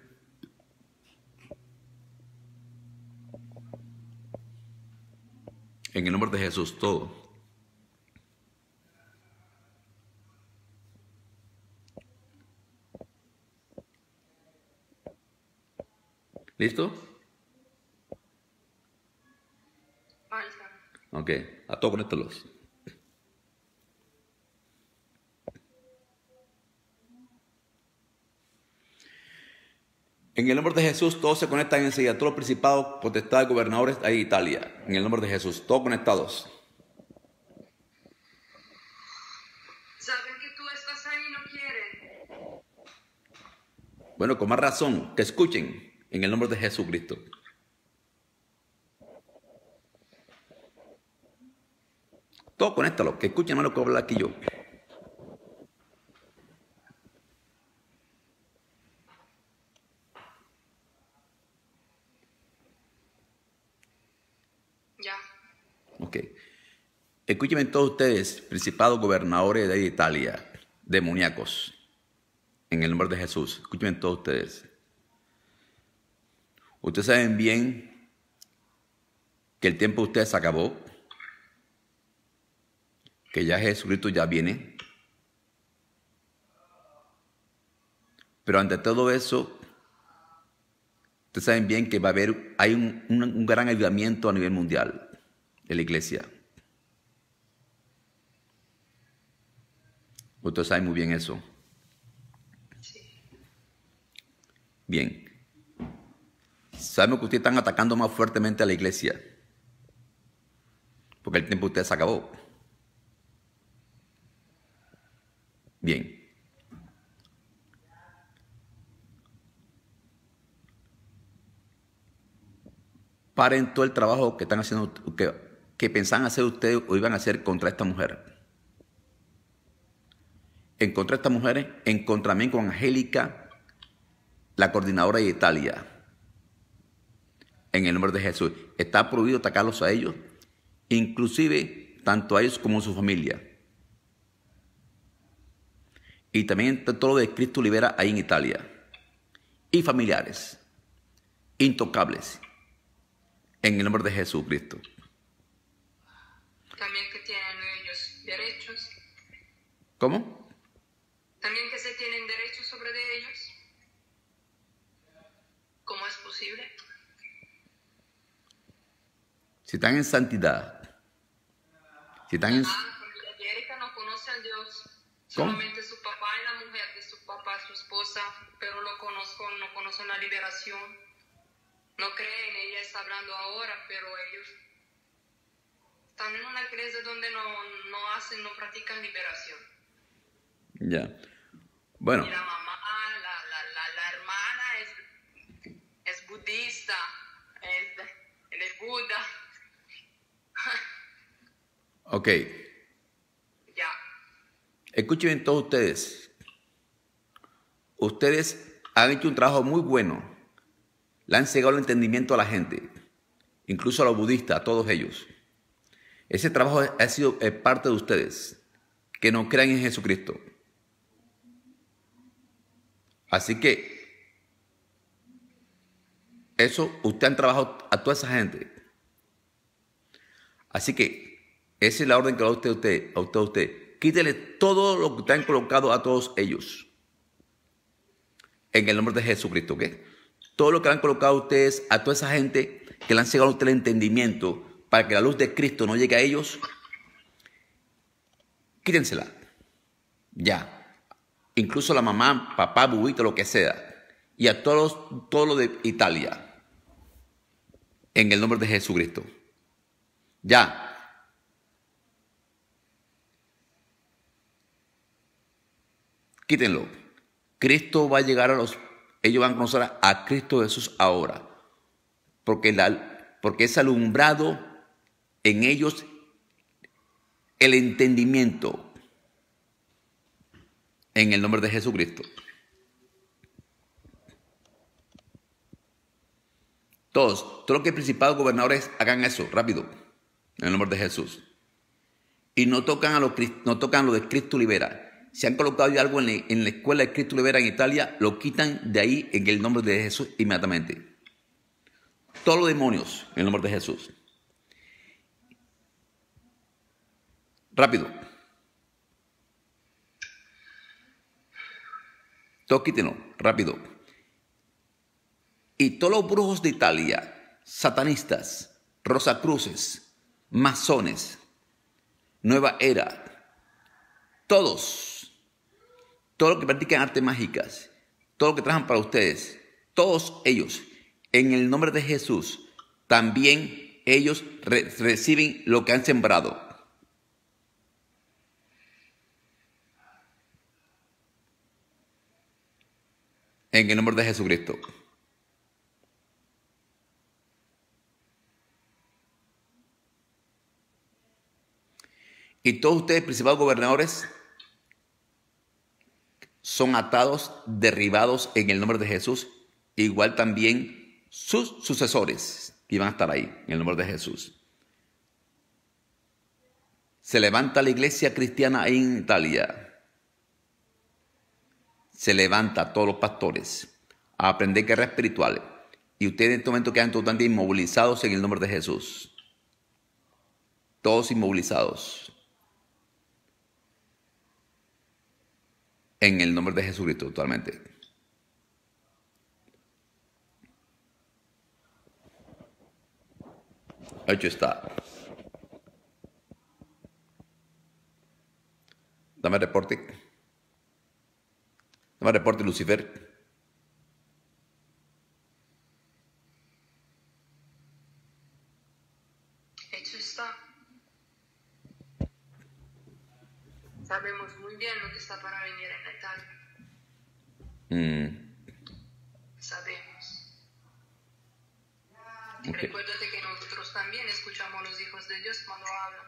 En el nombre de Jesús, todo. ¿Listo? Falta. Ok, a todos conéctalos. En el nombre de Jesús, todos se conectan enseguida. Todos los principados, potestades, gobernadores de Italia. En el nombre de Jesús, todos conectados. Saben que tú estás ahí y no quieren. Bueno, con más razón, que escuchen en el nombre de Jesucristo. Todos conéctalos, que escuchen más lo que hablo aquí yo. Ya. Ok. Escúchenme todos ustedes, principados, gobernadores de Italia, demoníacos, en el nombre de Jesús. Escúchenme todos ustedes. Ustedes saben bien que el tiempo de ustedes se acabó, que ya Jesucristo ya viene. Pero ante todo eso, ustedes saben bien que hay un gran avivamiento a nivel mundial de la iglesia. Ustedes saben muy bien eso. Bien. Sabemos que ustedes están atacando más fuertemente a la iglesia. Porque el tiempo de ustedes se acabó. Bien. Paren todo el trabajo que están haciendo, que pensaban hacer ustedes o iban a hacer contra esta mujer. En contra de esta mujer, en contra mí con Angélica, la coordinadora de Italia. En el nombre de Jesús. Está prohibido atacarlos a ellos, inclusive tanto a ellos como a su familia. Y también todo lo de Cristo libera ahí en Italia. Y familiares, intocables, en el nombre de Jesucristo. También que tienen ellos derechos. ¿Cómo? También que se tienen derechos sobre de ellos. ¿Cómo es posible? Si están en santidad, si están en... Porque Erika no conoce a Dios. ¿Cómo? Solamente su papá y la mujer de su papá, su esposa, pero no conocen la liberación. No creen, ella está hablando ahora, pero ellos están en una iglesia donde no practican liberación. Ya. Bueno. Y la mamá, la hermana es budista, es de Buda. Ok. Ya. Escuchen todos ustedes. Ustedes han hecho un trabajo muy bueno. Le han cegado el entendimiento a la gente, incluso a los budistas, a todos ellos. Ese trabajo ha sido parte de ustedes, que no crean en Jesucristo. Así que eso, ustedes han trabajado a toda esa gente. Así que esa es la orden que le da a usted. Quítele todo lo que te han colocado a todos ellos. En el nombre de Jesucristo, ¿ok? Todo lo que le han colocado a ustedes, a toda esa gente que le han cegado a usted el entendimiento para que la luz de Cristo no llegue a ellos, quítensela. Ya. Incluso la mamá, papá, bubito, lo que sea. Y a todos los de Italia. En el nombre de Jesucristo. Ya. Quítenlo. Cristo va a llegar ellos van a conocer a Cristo Jesús ahora. Porque es alumbrado en ellos el entendimiento. En el nombre de Jesucristo. Todos los que principados gobernadores hagan eso, rápido. En el nombre de Jesús. Y no tocan a lo de Cristo Libera. Si han colocado ya algo en la escuela de Cristo Libera en Italia, lo quitan de ahí en el nombre de Jesús inmediatamente. Todos los demonios en el nombre de Jesús. Rápido. Todos quítenlo, rápido. Y todos los brujos de Italia, satanistas, rosacruces, masones, nueva era, todos los que practican artes mágicas, todos los que trabajan para ustedes, todos ellos, en el nombre de Jesús, también ellos reciben lo que han sembrado. En el nombre de Jesucristo. Y todos ustedes, principales gobernadores, son atados, derribados en el nombre de Jesús. Igual también sus sucesores que van a estar ahí en el nombre de Jesús. Se levanta la iglesia cristiana en Italia. Se levanta todos los pastores a aprender guerras espirituales. Y ustedes en este momento quedan totalmente inmovilizados en el nombre de Jesús. Todos inmovilizados. En el nombre de Jesucristo totalmente. Hecho está. Dame el reporte. Dame el reporte, Lucifer. Hecho está. Sabemos muy bien lo que está para venir en Italia. Sabemos. Okay. Recuérdate que nosotros también escuchamos a los hijos de Dios cuando hablan.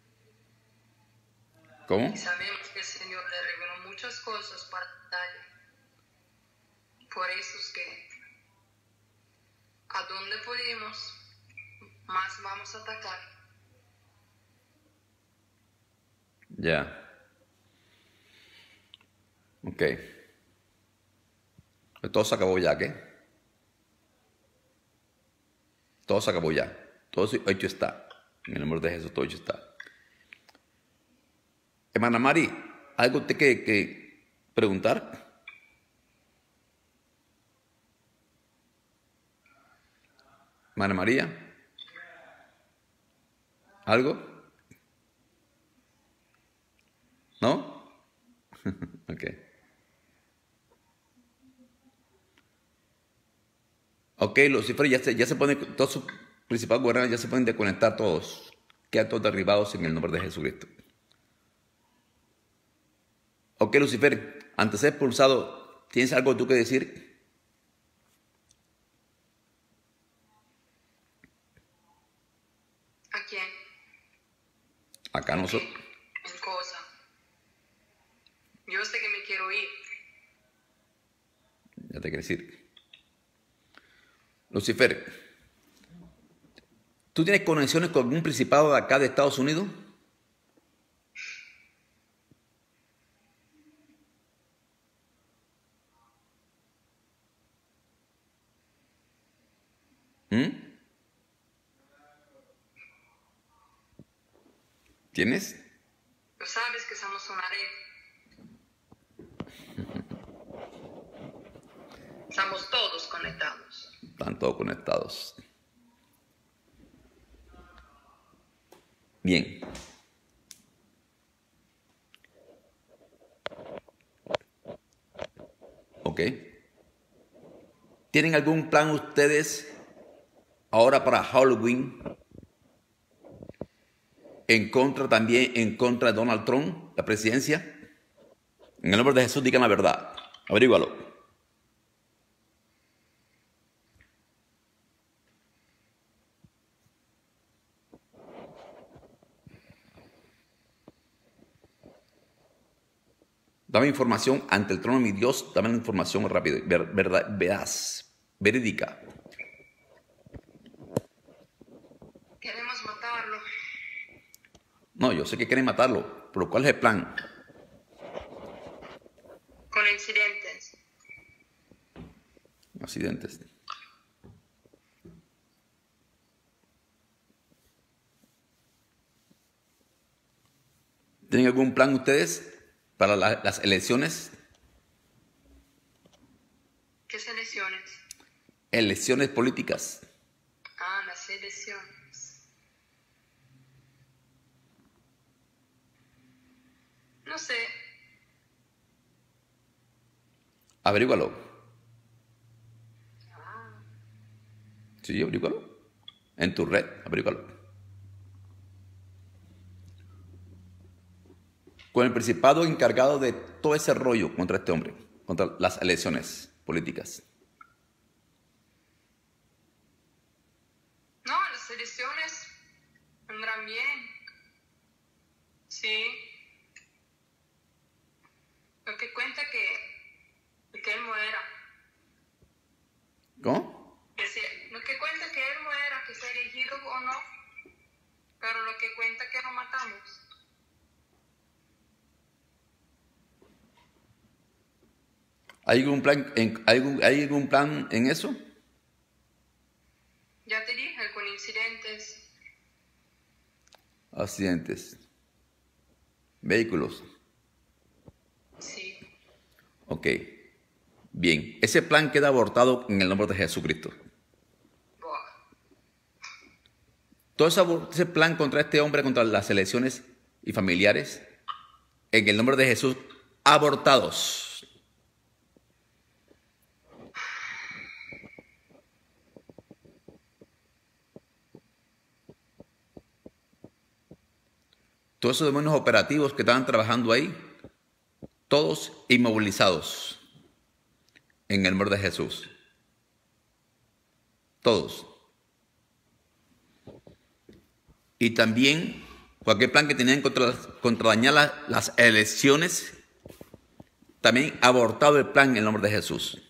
¿Cómo? Y sabemos que el Señor le reveló muchas cosas para Italia. Por eso es que a donde podemos, más vamos a atacar. Ya. Ok. Pues todo se acabó ya, ¿qué? Todo se acabó ya. Todo hecho está. En el nombre de Jesús, todo hecho está. Hermana Mari, ¿algo usted que preguntar? Hermana María, ¿algo? ¿No? Ok. Ok, Lucifer ya se pone, todos sus principales gobernantes ya se pueden desconectar todos. Quedan todos derribados en el nombre de Jesucristo. Ok, Lucifer, antes de ser expulsado, ¿tienes algo tú que decir? ¿A quién? Acá nosotros. En cosa. Yo sé que me quiero ir. Ya te quiero decir. Lucifer, ¿tú tienes conexiones con algún principado de acá de Estados Unidos? ¿Tienes? Tú sabes que somos una red. Estamos todos conectados. Están todos conectados. Bien. Ok. ¿Tienen algún plan ustedes ahora para Halloween? En contra de Donald Trump, la presidencia. En el nombre de Jesús, digan la verdad. Averígualo. Dame información ante el trono de mi Dios. Dame la información rápido, veraz, verídica. Queremos matarlo. No, yo sé que quieren matarlo, pero ¿cuál es el plan? Con incidentes. Accidentes. ¿Tienen algún plan ustedes para las elecciones? ¿Qué elecciones? Elecciones políticas. Ah, las elecciones. No sé. Averígualo. Sí, averígualo. En tu red, averígualo. Con el principado encargado de todo ese rollo contra este hombre, contra las elecciones políticas. No, las elecciones vendrán bien. Sí. Lo que cuenta que él muera. ¿Cómo? Lo que cuenta que él muera, que sea elegido o no. Pero lo que cuenta que lo matamos. ¿Hay algún plan en eso? Ya te dije, con incidentes. Accidentes. Vehículos. Sí. Ok. Bien. Ese plan queda abortado en el nombre de Jesucristo. Buah. Todo ese plan contra este hombre, contra las elecciones y familiares, en el nombre de Jesús, abortados. Todos esos demonios operativos que estaban trabajando ahí, todos inmovilizados en el nombre de Jesús. Todos. Y también cualquier plan que tenían contra dañar las elecciones, también abortado el plan en el nombre de Jesús.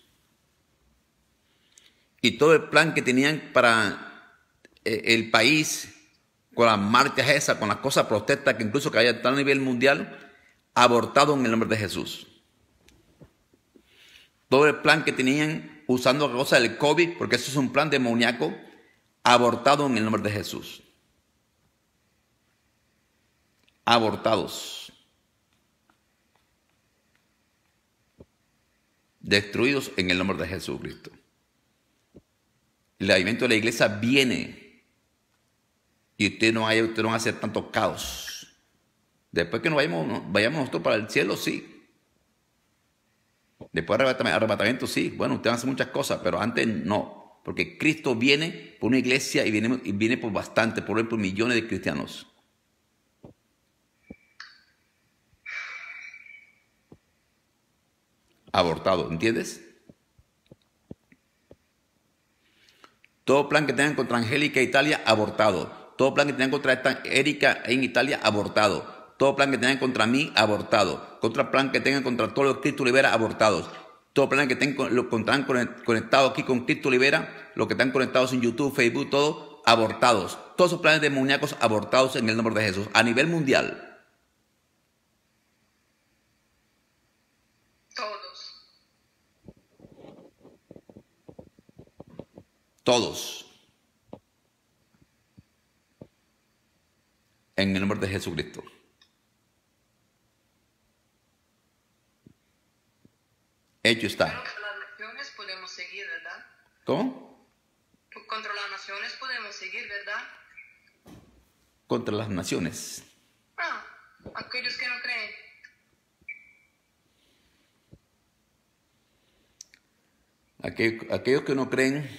Y todo el plan que tenían para el país, con las marchas esas, con las cosas protestas que incluso que haya a nivel mundial, abortado en el nombre de Jesús. Todo el plan que tenían usando cosas del COVID, porque eso es un plan demoníaco, abortado en el nombre de Jesús. Abortados. Destruidos en el nombre de Jesucristo. El avivamiento de la iglesia viene. Y usted no va a hacer tanto caos. Después que nos vayamos nosotros para el cielo, sí. Después arrebatamiento, sí. Bueno, usted hace muchas cosas, pero antes no. Porque Cristo viene por una iglesia y viene por bastante, por millones de cristianos. Abortado, ¿entiendes? Todo plan que tengan contra Angélica e Italia, abortado. Todo plan que tenían contra esta Erika en Italia, abortado. Todo plan que tengan contra mí, abortado. Contra plan que tengan contra todos los Cristo Libera, abortados. Todo plan que tengan los que están conectados aquí con Cristo Libera, los que están conectados en YouTube, Facebook, todo, abortados. Todos esos planes demoníacos abortados en el nombre de Jesús. A nivel mundial. Todos. En el nombre de Jesucristo. Hecho está. Contra las naciones podemos seguir, ¿verdad? ¿Cómo? Contra las naciones podemos seguir, ¿verdad? Contra las naciones. Aquellos que no creen. Aquellos que no creen.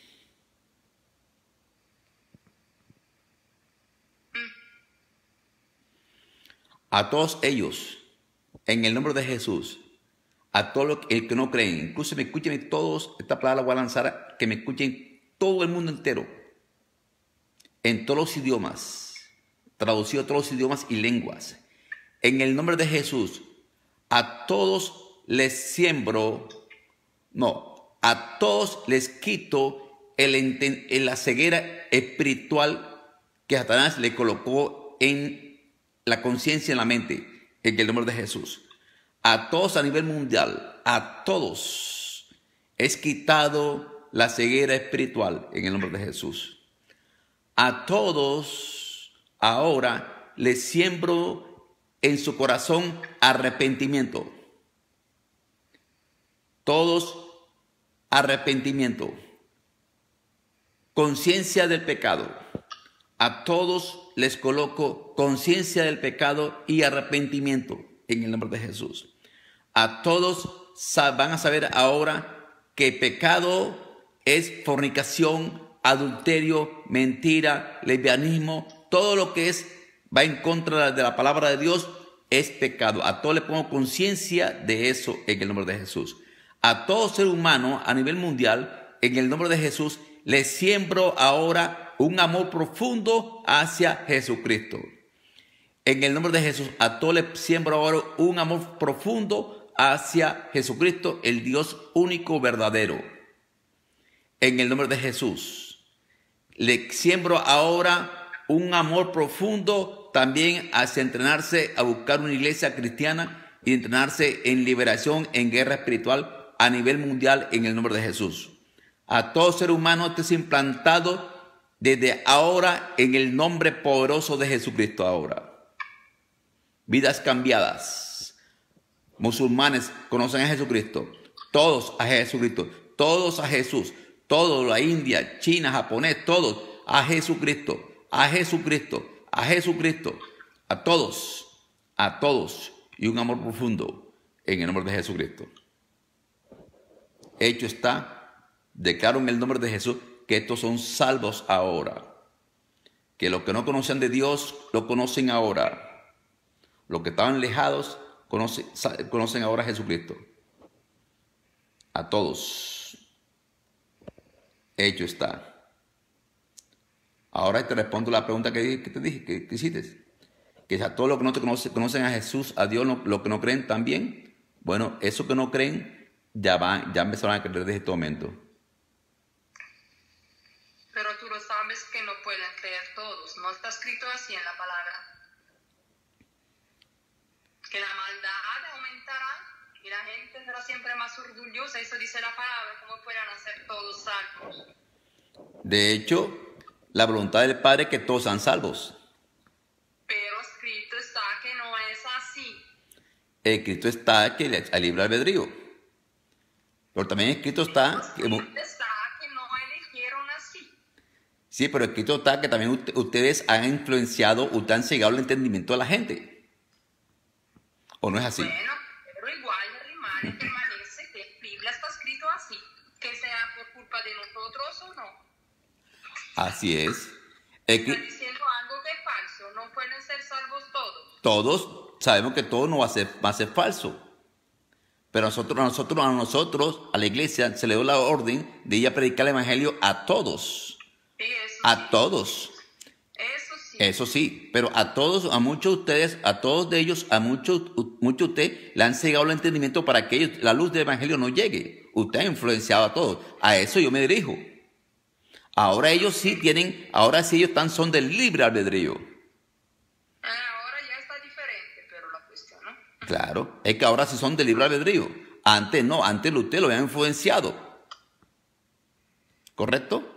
A todos ellos, en el nombre de Jesús, a todos los que no creen, incluso me escuchen todos, esta palabra la voy a lanzar, que me escuchen todo el mundo entero, en todos los idiomas, traducido a todos los idiomas y lenguas. En el nombre de Jesús, a todos les siembro, a todos les quito la ceguera espiritual que Satanás le colocó en la conciencia, en la mente, en el nombre de Jesús. A todos a nivel mundial, a todos es quitado la ceguera espiritual en el nombre de Jesús. A todos ahora les siembro en su corazón arrepentimiento. Todos arrepentimiento. Conciencia del pecado. A todos les coloco conciencia del pecado y arrepentimiento en el nombre de Jesús. A todos van a saber ahora que pecado es fornicación, adulterio, mentira, lesbianismo, todo lo que va en contra de la palabra de Dios es pecado. A todos les pongo conciencia de eso en el nombre de Jesús. A todo ser humano a nivel mundial, en el nombre de Jesús, les siembro ahora un amor profundo hacia Jesucristo. En el nombre de Jesús, a todos les siembro ahora un amor profundo hacia Jesucristo, el Dios único verdadero. En el nombre de Jesús, le siembro ahora un amor profundo también hacia entrenarse a buscar una iglesia cristiana y entrenarse en liberación, en guerra espiritual a nivel mundial en el nombre de Jesús. A todo ser humano este es implantado desde ahora en el nombre poderoso de Jesucristo ahora. Vidas cambiadas. Musulmanes conocen a Jesucristo. Todos a Jesucristo. Todos a Jesús. Todos, la India, China, japonés, todos a Jesucristo. A Jesucristo. A Jesucristo. A todos. A todos. Y un amor profundo en el nombre de Jesucristo. Hecho está. Declaro en el nombre de Jesús que estos son salvos ahora. Que los que no conocen de Dios lo conocen ahora. Los que estaban alejados conocen ahora a Jesucristo. A todos. Hecho está. Ahora te respondo la pregunta que te dije, que hiciste. Que a todos los que no te conocen a Jesús, a Dios, los que no creen también. Bueno, esos que no creen ya empezaron a creer desde este momento. Pero tú lo sabes que no pueden creer todos. No está escrito así en la palabra. Que la maldad aumentará y la gente será siempre más orgullosa. Eso dice la palabra. ¿Cómo puedan ser todos salvos? De hecho, la voluntad del Padre es que todos sean salvos. Pero escrito está que no es así. Escrito está que hay libre albedrío. Pero también escrito está que no eligieron así. Sí, pero escrito está que también ustedes han influenciado, ustedes han cegado el entendimiento de la gente. ¿O no es así? Bueno, pero igual permanece que la Biblia está escrito así. Que sea por culpa de nosotros o no. Así es. Está diciendo algo que es falso. No pueden ser salvos todos. Todos sabemos que todo no va a ser falso. Pero a nosotros, a la iglesia, se le dio la orden de ir a predicar el evangelio a todos. Sí, a todos. Eso sí, pero a todos, a muchos de ustedes, a todos de ellos, a muchos de ustedes le han cegado el entendimiento para que ellos, la luz del evangelio no llegue. Usted ha influenciado a todos. A eso yo me dirijo. Ahora ellos sí tienen, ahora sí ellos son del libre albedrío. Ahora ya está diferente, pero la cuestión, ¿no? Claro, es que ahora sí son del libre albedrío. Antes no, antes usted lo había influenciado. ¿Correcto?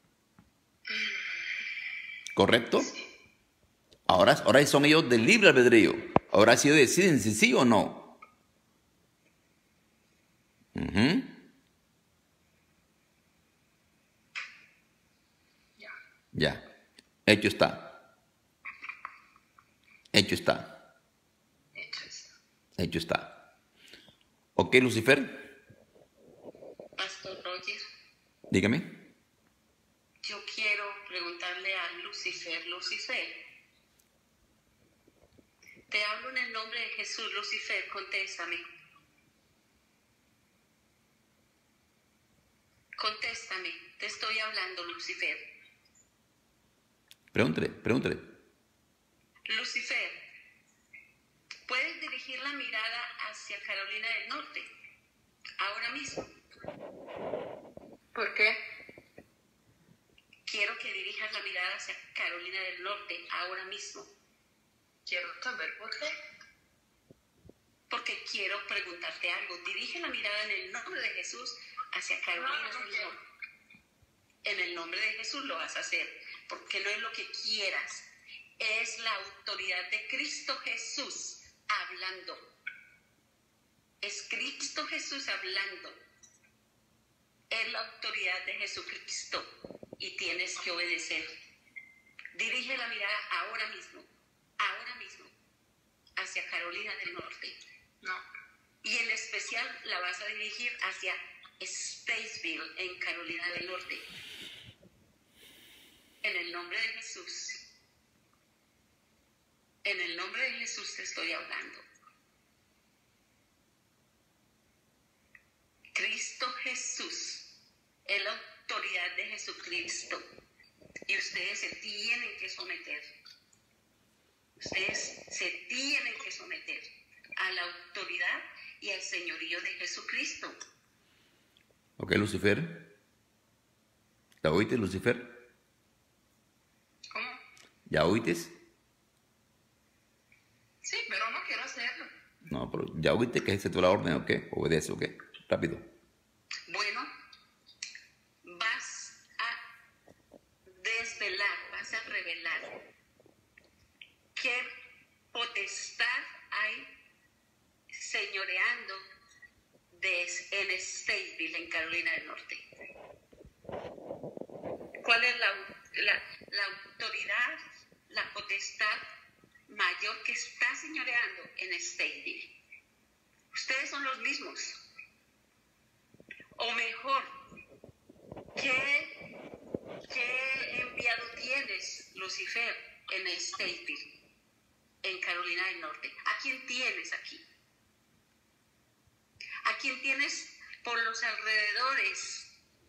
¿Correcto? Ahora son ellos del libre albedrío. Ahora sí ellos deciden si sí o no. Ya. Hecho está. Hecho está. Hecho está. ¿Ok, Lucifer? Pastor Roger, Dígame. yo quiero preguntarle a Lucifer, te hablo en el nombre de Jesús, Lucifer, contéstame. Contéstame, te estoy hablando, Lucifer. Pregúntele. Lucifer, ¿puedes dirigir la mirada hacia Carolina del Norte ahora mismo? ¿Por qué? Quiero que dirijas la mirada hacia Carolina del Norte ahora mismo. Quiero saber por qué. Porque quiero preguntarte algo. Dirige la mirada en el nombre de Jesús hacia Carolina del Norte. En el nombre de Jesús lo vas a hacer. Porque no es lo que quieras. Es la autoridad de Cristo Jesús hablando. Es Cristo Jesús hablando. Es la autoridad de Jesucristo. Y tienes que obedecer. Dirige la mirada ahora mismo, hacia Carolina del Norte. No. Y en especial la vas a dirigir hacia Statesville, en Carolina del Norte. En el nombre de Jesús. En el nombre de Jesús te estoy hablando. Cristo Jesús es la autoridad de Jesucristo y ustedes se tienen que someter. Ustedes se tienen que someter a la autoridad y al señorío de Jesucristo. Ok, Lucifer. ¿La oíste, Lucifer? ¿Cómo? ¿Ya oíste? Sí, pero no quiero hacerlo. No, pero ya oíste que es la orden, ¿ok? Obedece, ¿ok? Rápido. Bueno, vas a desvelar, vas a revelar qué potestad hay señoreando en Statesville, en Carolina del Norte. ¿Cuál es la autoridad, la potestad mayor que está señoreando en Statesville? Ustedes son los mismos. O mejor, ¿qué enviado tienes, Lucifer, en Statesville, en Carolina del Norte? ¿A quién tienes aquí? ¿A quién tienes por los alrededores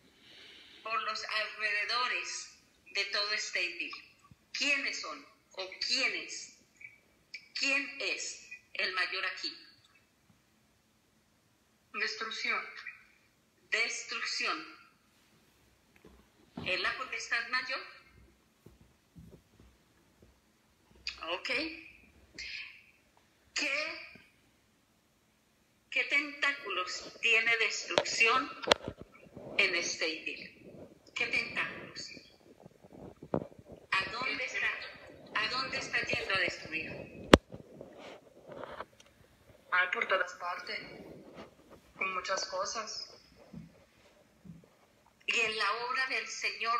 de todo Statesville? ¿Quiénes son? ¿O quiénes? ¿Quién es el mayor aquí? Destrucción. Destrucción. ¿Es la potestad mayor? Ok. ¿Qué tentáculos tiene destrucción en Statesville? ¿Qué tentáculos? ¿A dónde está yendo a destruir? Hay por todas partes. Con muchas cosas. Y en la obra del Señor,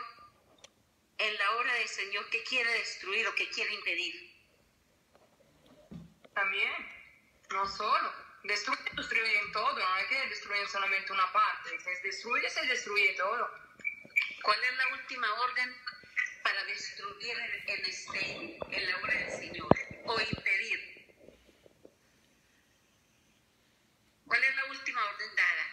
¿qué quiere destruir o qué quiere impedir? También, no solo. Destruyen todo, no es que destruyen solamente una parte. Se destruye todo. ¿Cuál es la última orden para destruir en la obra del Señor o impedir? ¿Cuál es la última orden dada?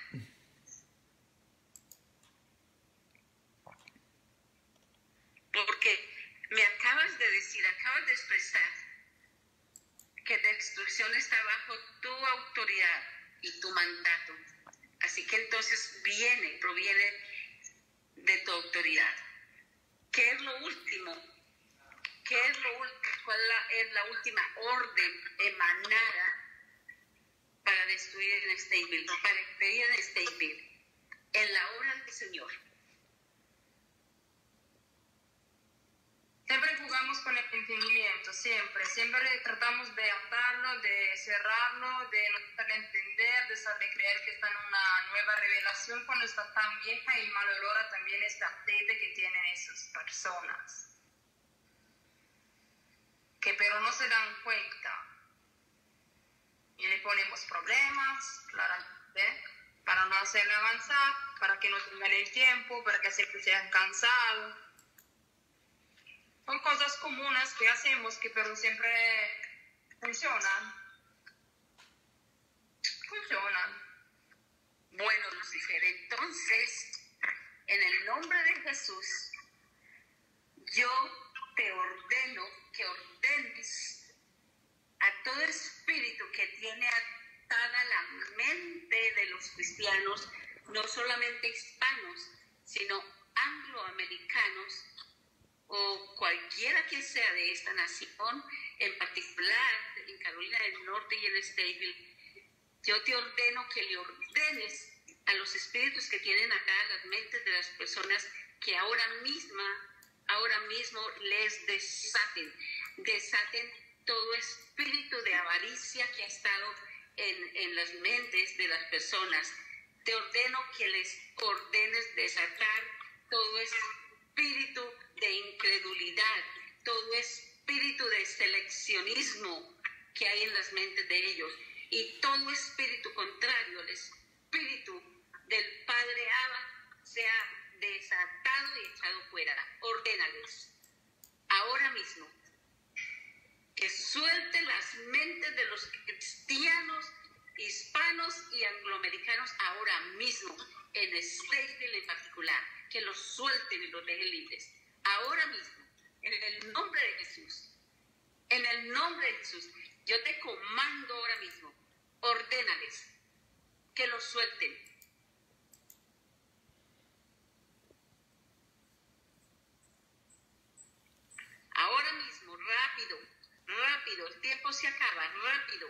Porque me acabas de decir acabas de expresar, que destrucción está bajo tu autoridad y tu mandato. Así que entonces proviene de tu autoridad. ¿Qué es lo último? ¿Cuál es la última orden emanada para destruir en Stateville, para expedir en Stateville? En la obra del Señor. Siempre jugamos con el entendimiento, siempre tratamos de atarlo, de cerrarlo, de no saber entender, de saber creer que está en una nueva revelación cuando está tan vieja y malolora también esta sede que tienen esas personas. Que pero no se dan cuenta. Y le ponemos problemas, claramente, para no hacerle avanzar, para que no tengan el tiempo, para que siempre sean cansados. Son cosas comunes que hacemos que pero siempre funcionan. Bueno, Lucifer, entonces, en el nombre de Jesús, yo te ordeno que ordenes a todo espíritu que tiene atada la mente de los cristianos, no solamente hispanos, sino angloamericanos, o cualquiera que sea de esta nación, en particular en Carolina del Norte y en Stateville, yo te ordeno que le ordenes a los espíritus que tienen acá las mentes de las personas que ahora mismo les desaten todo espíritu de avaricia que ha estado en las mentes de las personas. Te ordeno que les ordenes desatar todo espíritu de incredulidad, todo espíritu de seleccionismo que hay en las mentes de ellos, y todo espíritu contrario, el espíritu del Padre Abba, sea desatado y echado fuera. Ordénales ahora mismo que suelte las mentes de los cristianos, hispanos y angloamericanos ahora mismo, en Stateville en particular, que los suelten y los dejen libres. Ahora mismo, en el nombre de Jesús, en el nombre de Jesús, yo te comando ahora mismo, ordénales que los suelten. Ahora mismo, rápido, el tiempo se acaba, rápido,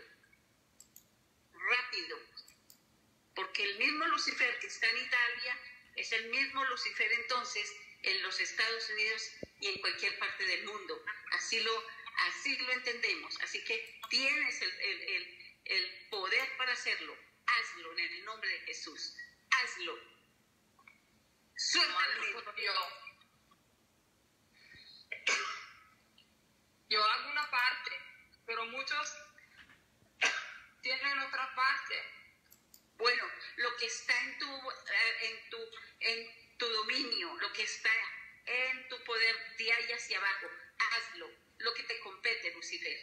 porque el mismo Lucifer que está en Italia es el mismo Lucifer entonces en los Estados Unidos y en cualquier parte del mundo. Así lo entendemos. Así que tienes el poder para hacerlo. Hazlo en el nombre de Jesús. Hazlo. Suéltalo. Yo hago una parte, pero muchos tienen otra parte. Bueno, lo que está en tu dominio, lo que está en tu poder de ahí hacia abajo, hazlo. Lo que te compete, Lucifer.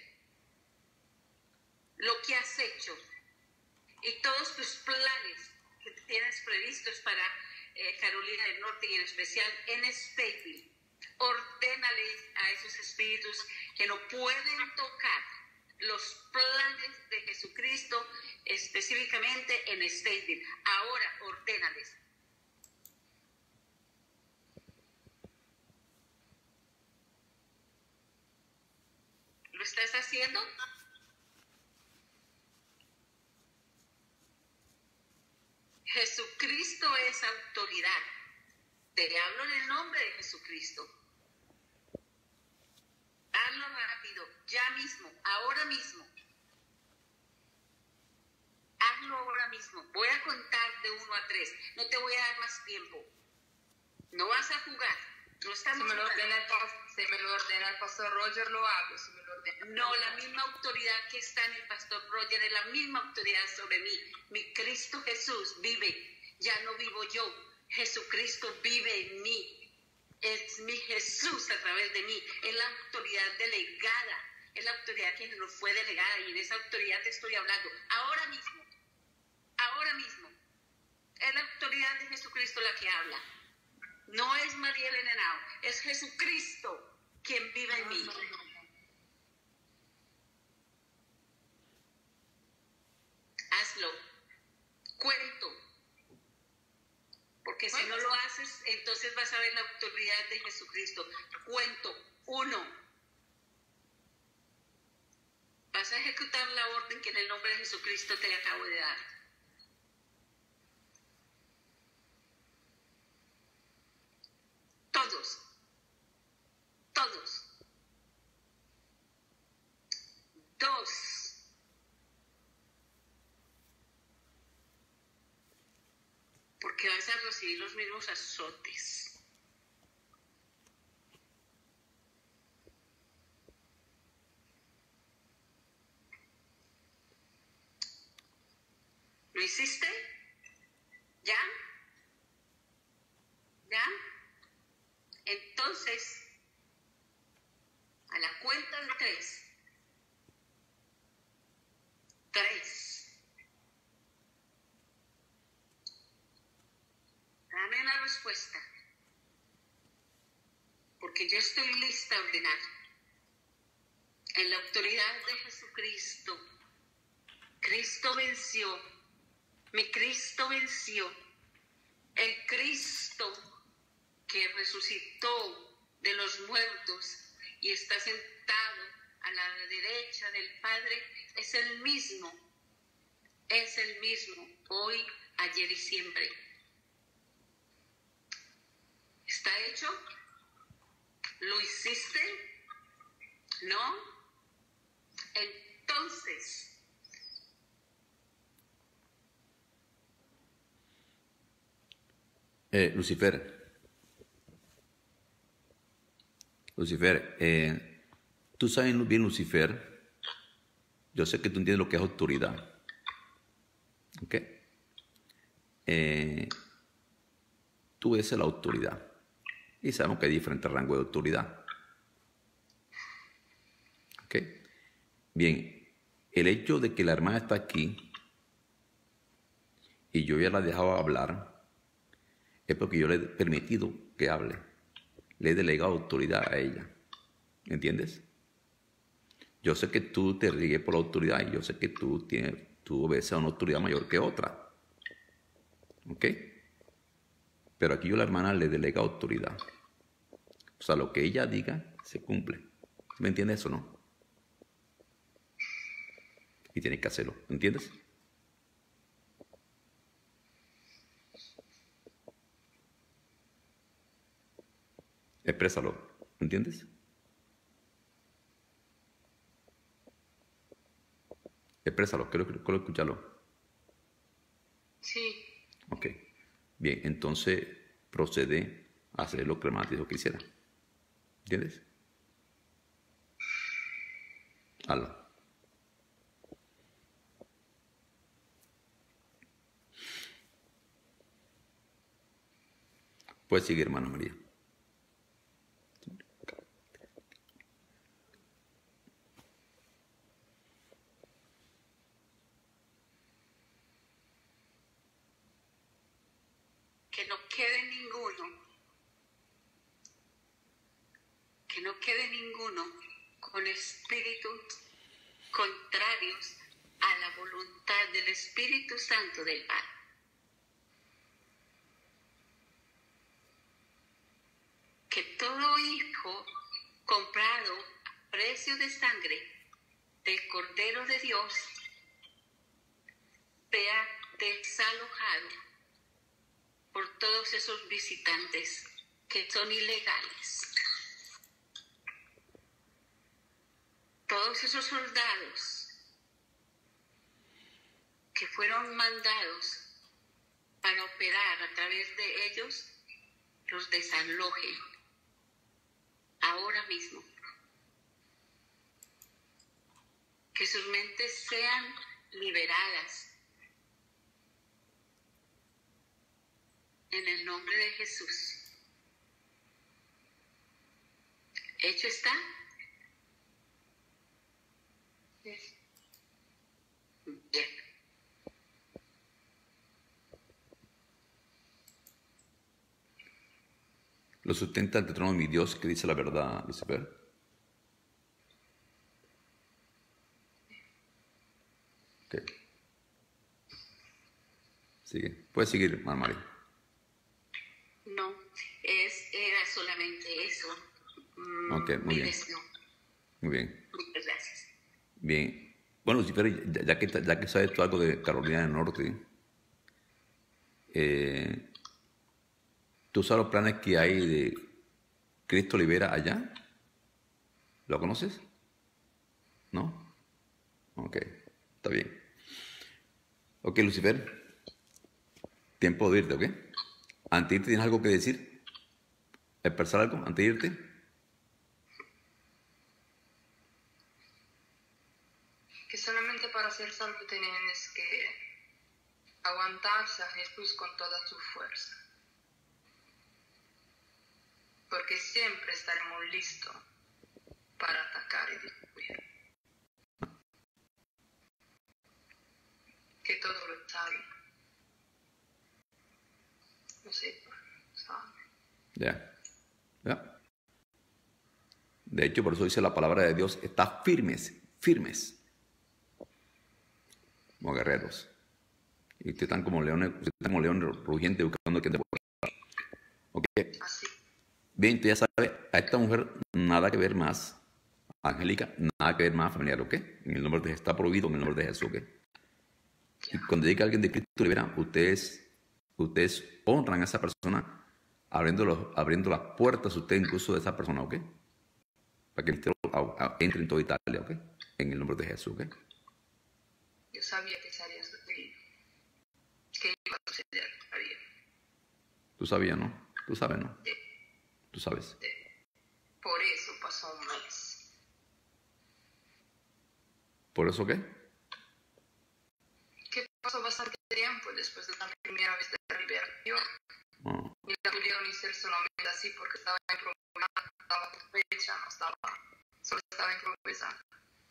Lo que has hecho y todos tus planes que tienes previstos para Carolina del Norte y en especial en Stateville. Ordénales a esos espíritus que no pueden tocar los planes de Jesucristo, específicamente en Stateville. Ahora, ordénales. ¿Lo estás haciendo? Jesucristo es autoridad. Te hablo en el nombre de Jesucristo. Hazlo rápido, ya mismo, ahora mismo. Hazlo ahora mismo. Voy a contar de 1 a 3. No te voy a dar más tiempo. No vas a jugar. No estamos jugando. Si me lo ordena el pastor Roger, lo hago. Si me lo ordena. No, la misma autoridad que está en el pastor Roger es la misma autoridad sobre mí. Mi Cristo Jesús vive. Ya no vivo yo. Jesucristo vive en mí. Es mi Jesús a través de mí. Es la autoridad delegada. Es la autoridad que nos fue delegada. Y en esa autoridad te estoy hablando. Ahora mismo. Ahora mismo. Es la autoridad de Jesucristo la que habla. No es María Elena Henao. Es Jesucristo quien vive en mí. entonces vas a ver la autoridad de Jesucristo. Cuento 1. Vas a ejecutar la orden que en el nombre de Jesucristo te acabo de dar. Todos. 2. Porque vas a recibir los mismos azotes. ¿Lo hiciste? ¿Ya? Entonces, a la cuenta de 3. 3. Dame la respuesta. Porque yo estoy lista a ordenar. En la autoridad de Jesucristo. Cristo venció. Mi Cristo venció. El Cristo que resucitó de los muertos y está sentado a la derecha del Padre, es el mismo hoy, ayer y siempre. ¿Está hecho? ¿Lo hiciste? ¿No? Entonces, Lucifer, tú sabes bien, Lucifer, yo sé que tú entiendes lo que es autoridad. ¿Ok? Tú eres la autoridad. Y sabemos que hay diferentes rangos de autoridad. ¿Ok? Bien, el hecho de que la hermana está aquí y yo ya la dejaba hablar es porque yo le he permitido que hable. Le he delegado autoridad a ella. ¿Entiendes? Yo sé que tú te ríes por la autoridad y yo sé que tú obedeces a una autoridad mayor que otra. ¿Ok? Pero aquí yo a la hermana le delega autoridad. O sea, lo que ella diga se cumple. ¿Me entiendes eso, no? Y tienes que hacerlo. ¿Entiendes? Exprésalo. ¿Entiendes? Exprésalo. Quiero escucharlo. Sí. Ok. Bien, entonces procede a hacer lo que el hermano dijo que hiciera. ¿Entiendes? Hazlo. Puedes seguir, hermana María. que no quede ninguno con espíritus contrarios a la voluntad del Espíritu Santo del Padre. Que todo hijo comprado a precio de sangre del Cordero de Dios sea desalojado por todos esos visitantes que son ilegales. Todos esos soldados que fueron mandados para operar a través de ellos, los desalojen ahora mismo. Que sus mentes sean liberadas en el nombre de Jesús. ¿Hecho está? Bien. Lo sustenta ante el trono de mi Dios que dice la verdad, Lucifer. Ok. Sigue. Puedes seguir, hermana María. No. Ok, muy bien. deseo. Muy bien. Muchas gracias. Bien. Bueno, Lucifer, ya que sabes tú algo de Carolina del Norte, ¿tú sabes los planes que hay de Cristo Libera allá? ¿Lo conoces? ¿No? Ok, está bien. Ok, Lucifer, tiempo de irte, ¿ok? Antes de irte, ¿tienes algo que decir? ¿Expresar algo antes de irte? Que solamente para ser salvo tienes que aguantarse a Jesús con toda tu fuerza. Porque siempre estaremos listos para atacar y destruir. Que todo lo sabe. No sé, sabe. Ya. Ya. De hecho, por eso dice la palabra de Dios, está firmes, firmes, como guerreros. Y ustedes están como leones, rugientes buscando que te pueda. Ok. Así. Bien, tú ya sabes, a esta mujer nada que ver más, Angélica, nada que ver más familiar, ¿ok? En el nombre de Jesús, está prohibido en el nombre de Jesús, ¿ok? Y cuando llegue alguien de Cristo Libera, ustedes honran a esa persona abriendo las puertas ustedes incluso de esa persona, ¿ok? Para que el ministerio entre en toda Italia, ¿ok? En el nombre de Jesús, ¿ok? Yo sabía que sería sucedido. Que iba a suceder, sabía. Tú sabías, ¿no? Tú sabes, ¿no? Sí. Tú sabes. Sí. Por eso pasó un mes. ¿Por eso qué? Que pasó bastante tiempo después de la primera vez de la liberación. Oh, Y la pudieron hacer solamente así porque estaba improvisando, estaba fecha, no estaba, solo estaba improvisando.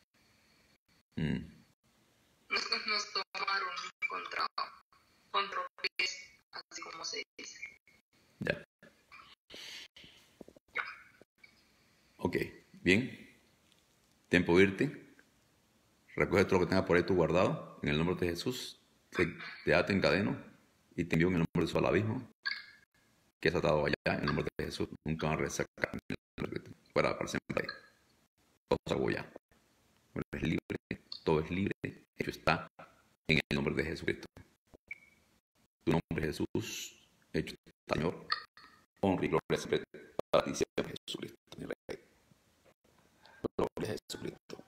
Nos tomaron contra pies, así como se dice. ya. Ok, bien. Tiempo de irte. Recoge todo lo que tengas por ahí tú guardado. En el nombre de Jesús. Te ato en cadeno y te envío en el nombre de su abismo. Que has atado allá en el nombre de Jesús. Nunca van a regresar fuera para siempre. Todo se acabó ya. Eres libre. Todo es libre. Hecho está en el nombre de Jesucristo. Tu nombre es Jesús. Hecho está, Señor. Honra y gloria siempre para ti, siempre Jesucristo, mi Rey. Gloria a Jesucristo.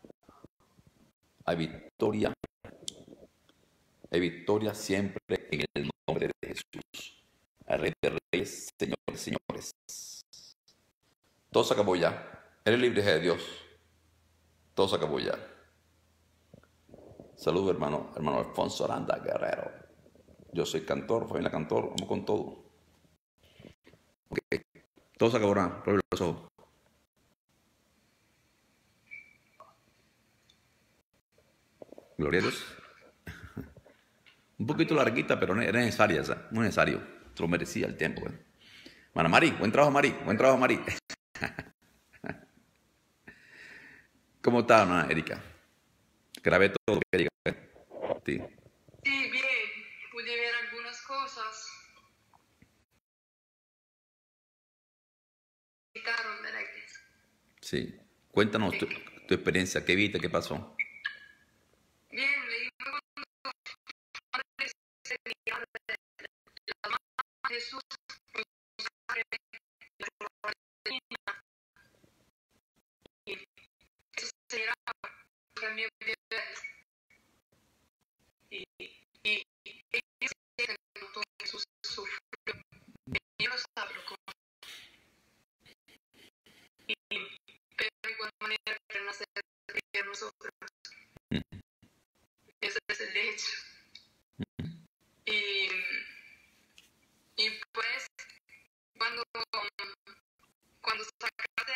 Hay victoria siempre en el nombre de Jesús. Al Rey de Reyes, Señores, señores. Todo se acabó ya. Eres libre de Dios. Todo se acabó ya. Saludos, hermano Alfonso Aranda Guerrero. Yo soy cantor, Fabiana Cantor, vamos con todo. Ok. Todo se acabó ahora. Abre los ojos. Gloria a Dios. Un poquito larguita, pero es necesaria, ¿sabes? Muy necesario. Te lo merecía el tiempo, ¿eh? Bueno, Mari, buen trabajo, Mari. Buen trabajo, Mari. ¿Cómo está, hermana Erika? Grabé todo lo que Erika. Sí. Sí, bien, pude ver algunas cosas. Quitaron de la iglesia. Sí. Cuéntanos tu experiencia. ¿Qué viste? ¿Qué pasó? Bien, leí Jesús y eso será también y ellos dicen que Jesús sufrió. Yo lo sabía pero de igual manera quieren hacer que nosotros. Ese es el hecho. Y pues cuando sacaste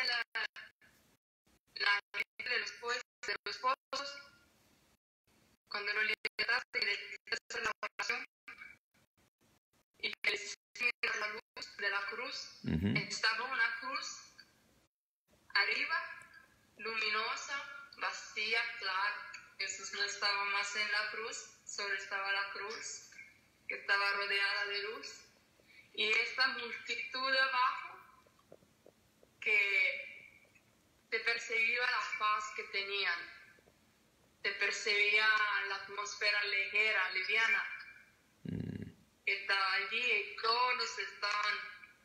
la gente de los pozos, cuando lo liberaste y le hiciste la oración y que les hiciste la luz de la cruz, estaba una cruz arriba, luminosa, vacía, clara. Jesús no estaba más en la cruz, solo estaba la cruz, que estaba rodeada de luz. Y esta multitud de abajo que te percibía la paz que tenían, te percibía la atmósfera ligera, liviana, que estaba allí y todos estaban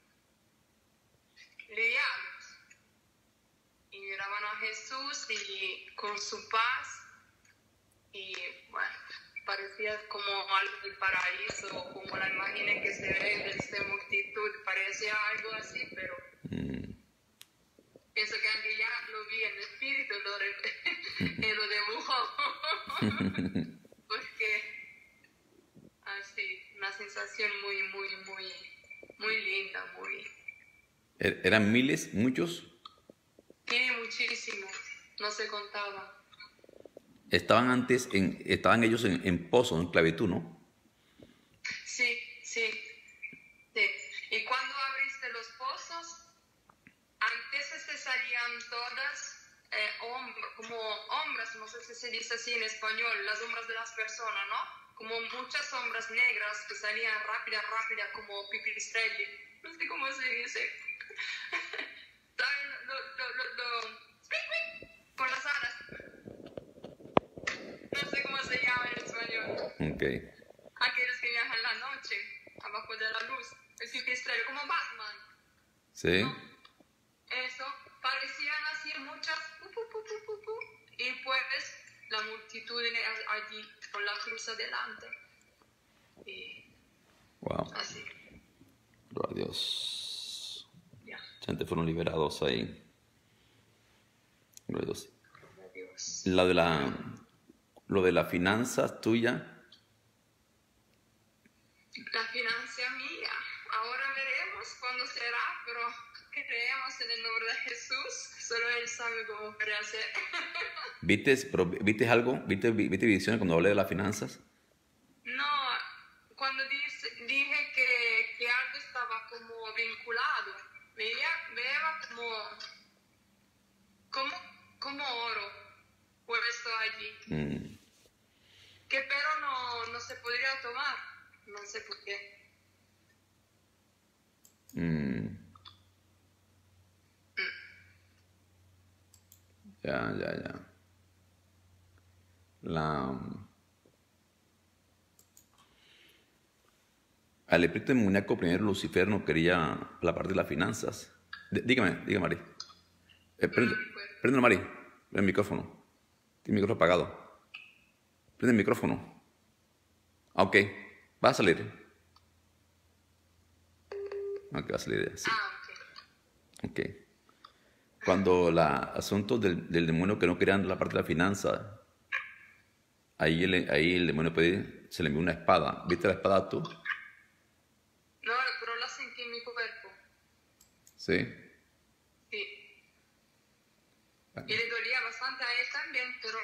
livianos y miraban a Jesús y con su paz y bueno, parecía como algo del paraíso, como la imagen que se ve de esta multitud, parecía algo así, pero pienso que aunque ya lo vi en espíritu, y lo dibujó, porque así, una sensación muy, muy, muy, muy linda, muy... ¿Eran miles, muchos? Sí, muchísimos, no se contaba. Estaban ellos en pozo, en esclavitud, ¿no? Sí, sí, sí. Y cuando abriste los pozos, antes se salían todas como hombres, no sé si se dice así en español, las sombras de las personas, ¿no? Como muchas sombras negras que salían rápida, como pipistrelli. No sé cómo se dice. ¿Saben? Con las alas. No sé cómo se llama en español. Okay. Aquellos que viajan la noche, abajo de la luz. El pipistrello, como Batman. Sí. ¿No? Eso, parecían así muchas, y pues la multitud allí con la cruz adelante. Y Wow. así. Gloria a Dios. Ya. Gente fueron liberados ahí. Gloria a Dios. Gloria a Dios. Lo de las finanzas tuya. La financia mía. Ahora veremos cuándo será, pero creemos en el nombre de Jesús. Solo Él sabe cómo puede hacer. ¿Viste algo? ¿Viste visiones cuando hablé de las finanzas? No, cuando dije que algo estaba como vinculado, veía como oro puesto allí, que pero no se podría tomar, no sé por qué. Ya. Al espíritu demoníaco primero Lucifer no quería la parte de las finanzas. Dígame, Mari. Prende, Mari, el micrófono. Tiene el micrófono apagado. Prende el micrófono. Ok, va a salir. Ok, va a salir. Sí. Ok. Cuando el asunto del demonio que no querían la parte de la finanza, ahí el demonio se le envió una espada. ¿Viste la espada tú? No, pero la sentí en mi cuerpo. Sí. Sí. Y le dolía bastante a él también, pero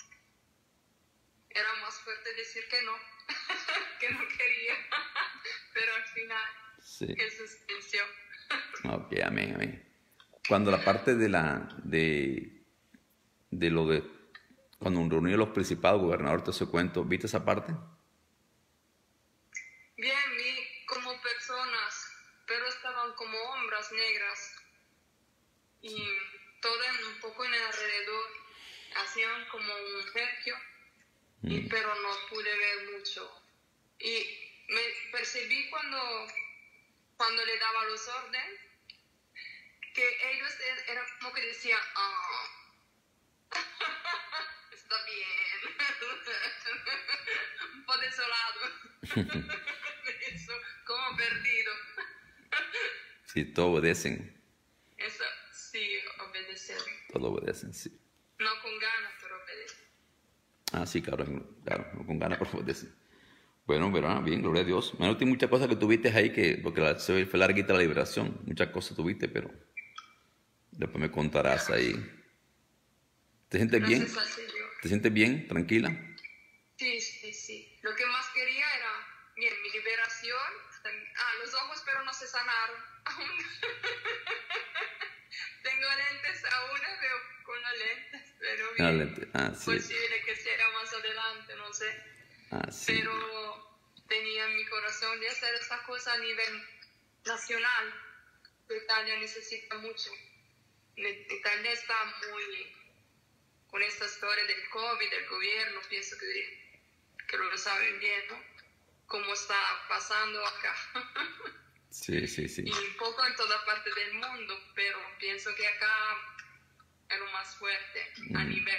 era más fuerte decir que no, que no quería. Pero al final, Sí. Jesús venció. Ok, amén. Cuando la parte cuando reunió los principados, gobernador, todo ese cuento, ¿viste esa parte? Bien, vi como personas, pero estaban como sombras negras y todo un poco en el alrededor, hacían como un cerco, pero no pude ver mucho. Y me percibí cuando le daba los órdenes, que ellos eran como que decían, está bien, un poco desolado, eso, como perdido. Sí, todos obedecen. Eso, sí, obedecer. Todos obedecen, sí. No con ganas, pero obedecer. Ah, sí, claro, no con ganas, pero obedecen. Bueno, pero bien, gloria a Dios. Me noté muchas cosas que tuviste ahí, porque fue larguita la liberación. Muchas cosas tuviste, pero después me contarás ahí. ¿Te sientes bien? ¿Te sientes bien? ¿Tranquila? Sí. Lo que más quería era, bien, mi liberación. Los ojos, pero no se sanaron. Tengo lentes aún, veo con los lentes, pero bien. Sí. Posible que sea más adelante, no sé. Sí. Pero tenía en mi corazón de hacer esta cosa a nivel nacional. Italia necesita mucho. Italia está muy con esta historia del COVID, del gobierno, pienso que lo saben bien, ¿no? Cómo está pasando acá. Sí, sí, sí. Y un poco en toda parte del mundo, pero pienso que acá es lo más fuerte a nivel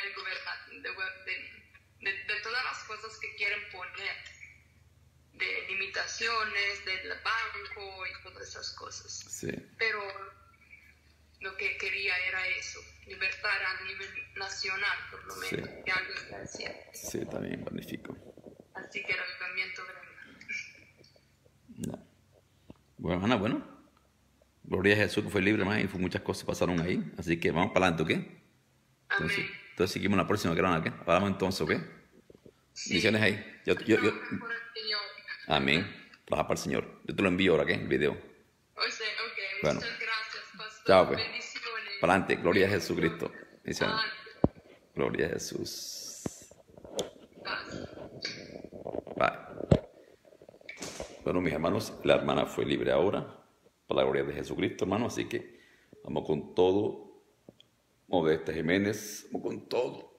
de todas las cosas que quieren poner, de limitaciones, del banco y todas esas cosas. Sí. Pero lo que quería era eso, libertad a nivel nacional, por lo menos, Sí. que algo está haciendo. Sí, también, magnífico. Así que era un movimiento grande. No. Bueno, Ana, bueno. Gloria a Jesús que fue libre, más y muchas cosas pasaron ahí. Así que vamos para adelante, ¿ok? Amén. Entonces seguimos la próxima, ¿ok? Hablamos entonces, ¿ok? Sí. Bendiciones ahí. Por el Señor. Amén. Trabaja para el Señor. Yo te lo envío ahora, ¿ok? El video. Ok, Bueno. muchas gracias, pastor. Chao, pues. Bendiciones. Para adelante. Gloria a Jesucristo. Bendiciones. Amén. Gloria a Jesús. Paz. Bye. Bueno, mis hermanos, la hermana fue libre ahora, para la gloria de Jesucristo, hermano, así que vamos con todo. Modesta Jiménez, vamos con todo.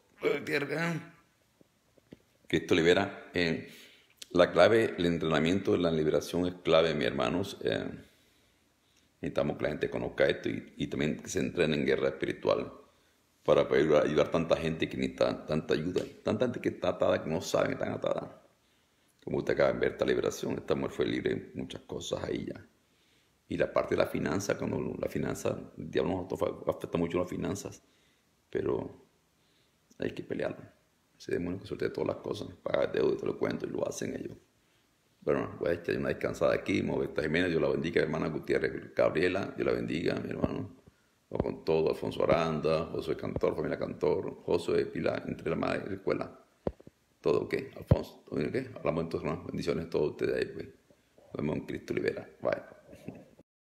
Cristo libera. La clave, el entrenamiento de la liberación es clave, mis hermanos. Necesitamos que la gente conozca esto y también que se entrene en guerra espiritual para poder ayudar a tanta gente que necesita tanta ayuda. Tanta gente que está atada, que no sabe que están atadas. Como usted acaba de ver esta liberación, esta mujer fue libre en muchas cosas ahí ya. Y la parte de la finanza, cuando la finanza, el diablo nos afecta mucho las finanzas, pero hay que pelearlo. Ese demonio que suelte todas las cosas, paga deuda, te lo cuento, y lo hacen ellos. Bueno, voy a echar una descansada aquí, Modesta Jiménez, Dios la bendiga, hermana Gutiérrez Gabriela, Dios la bendiga, mi hermano. O con todo, Alfonso Aranda, Josué Cantor, familia Cantor, Josué Pilar, entre la madre y la escuela. Todo, ¿ok? Alfonso, ¿todo bien, ok? Hablamos entonces, hermano. Bendiciones a todos ustedes ahí, pues. Nos vemos en Cristo libera. Bye.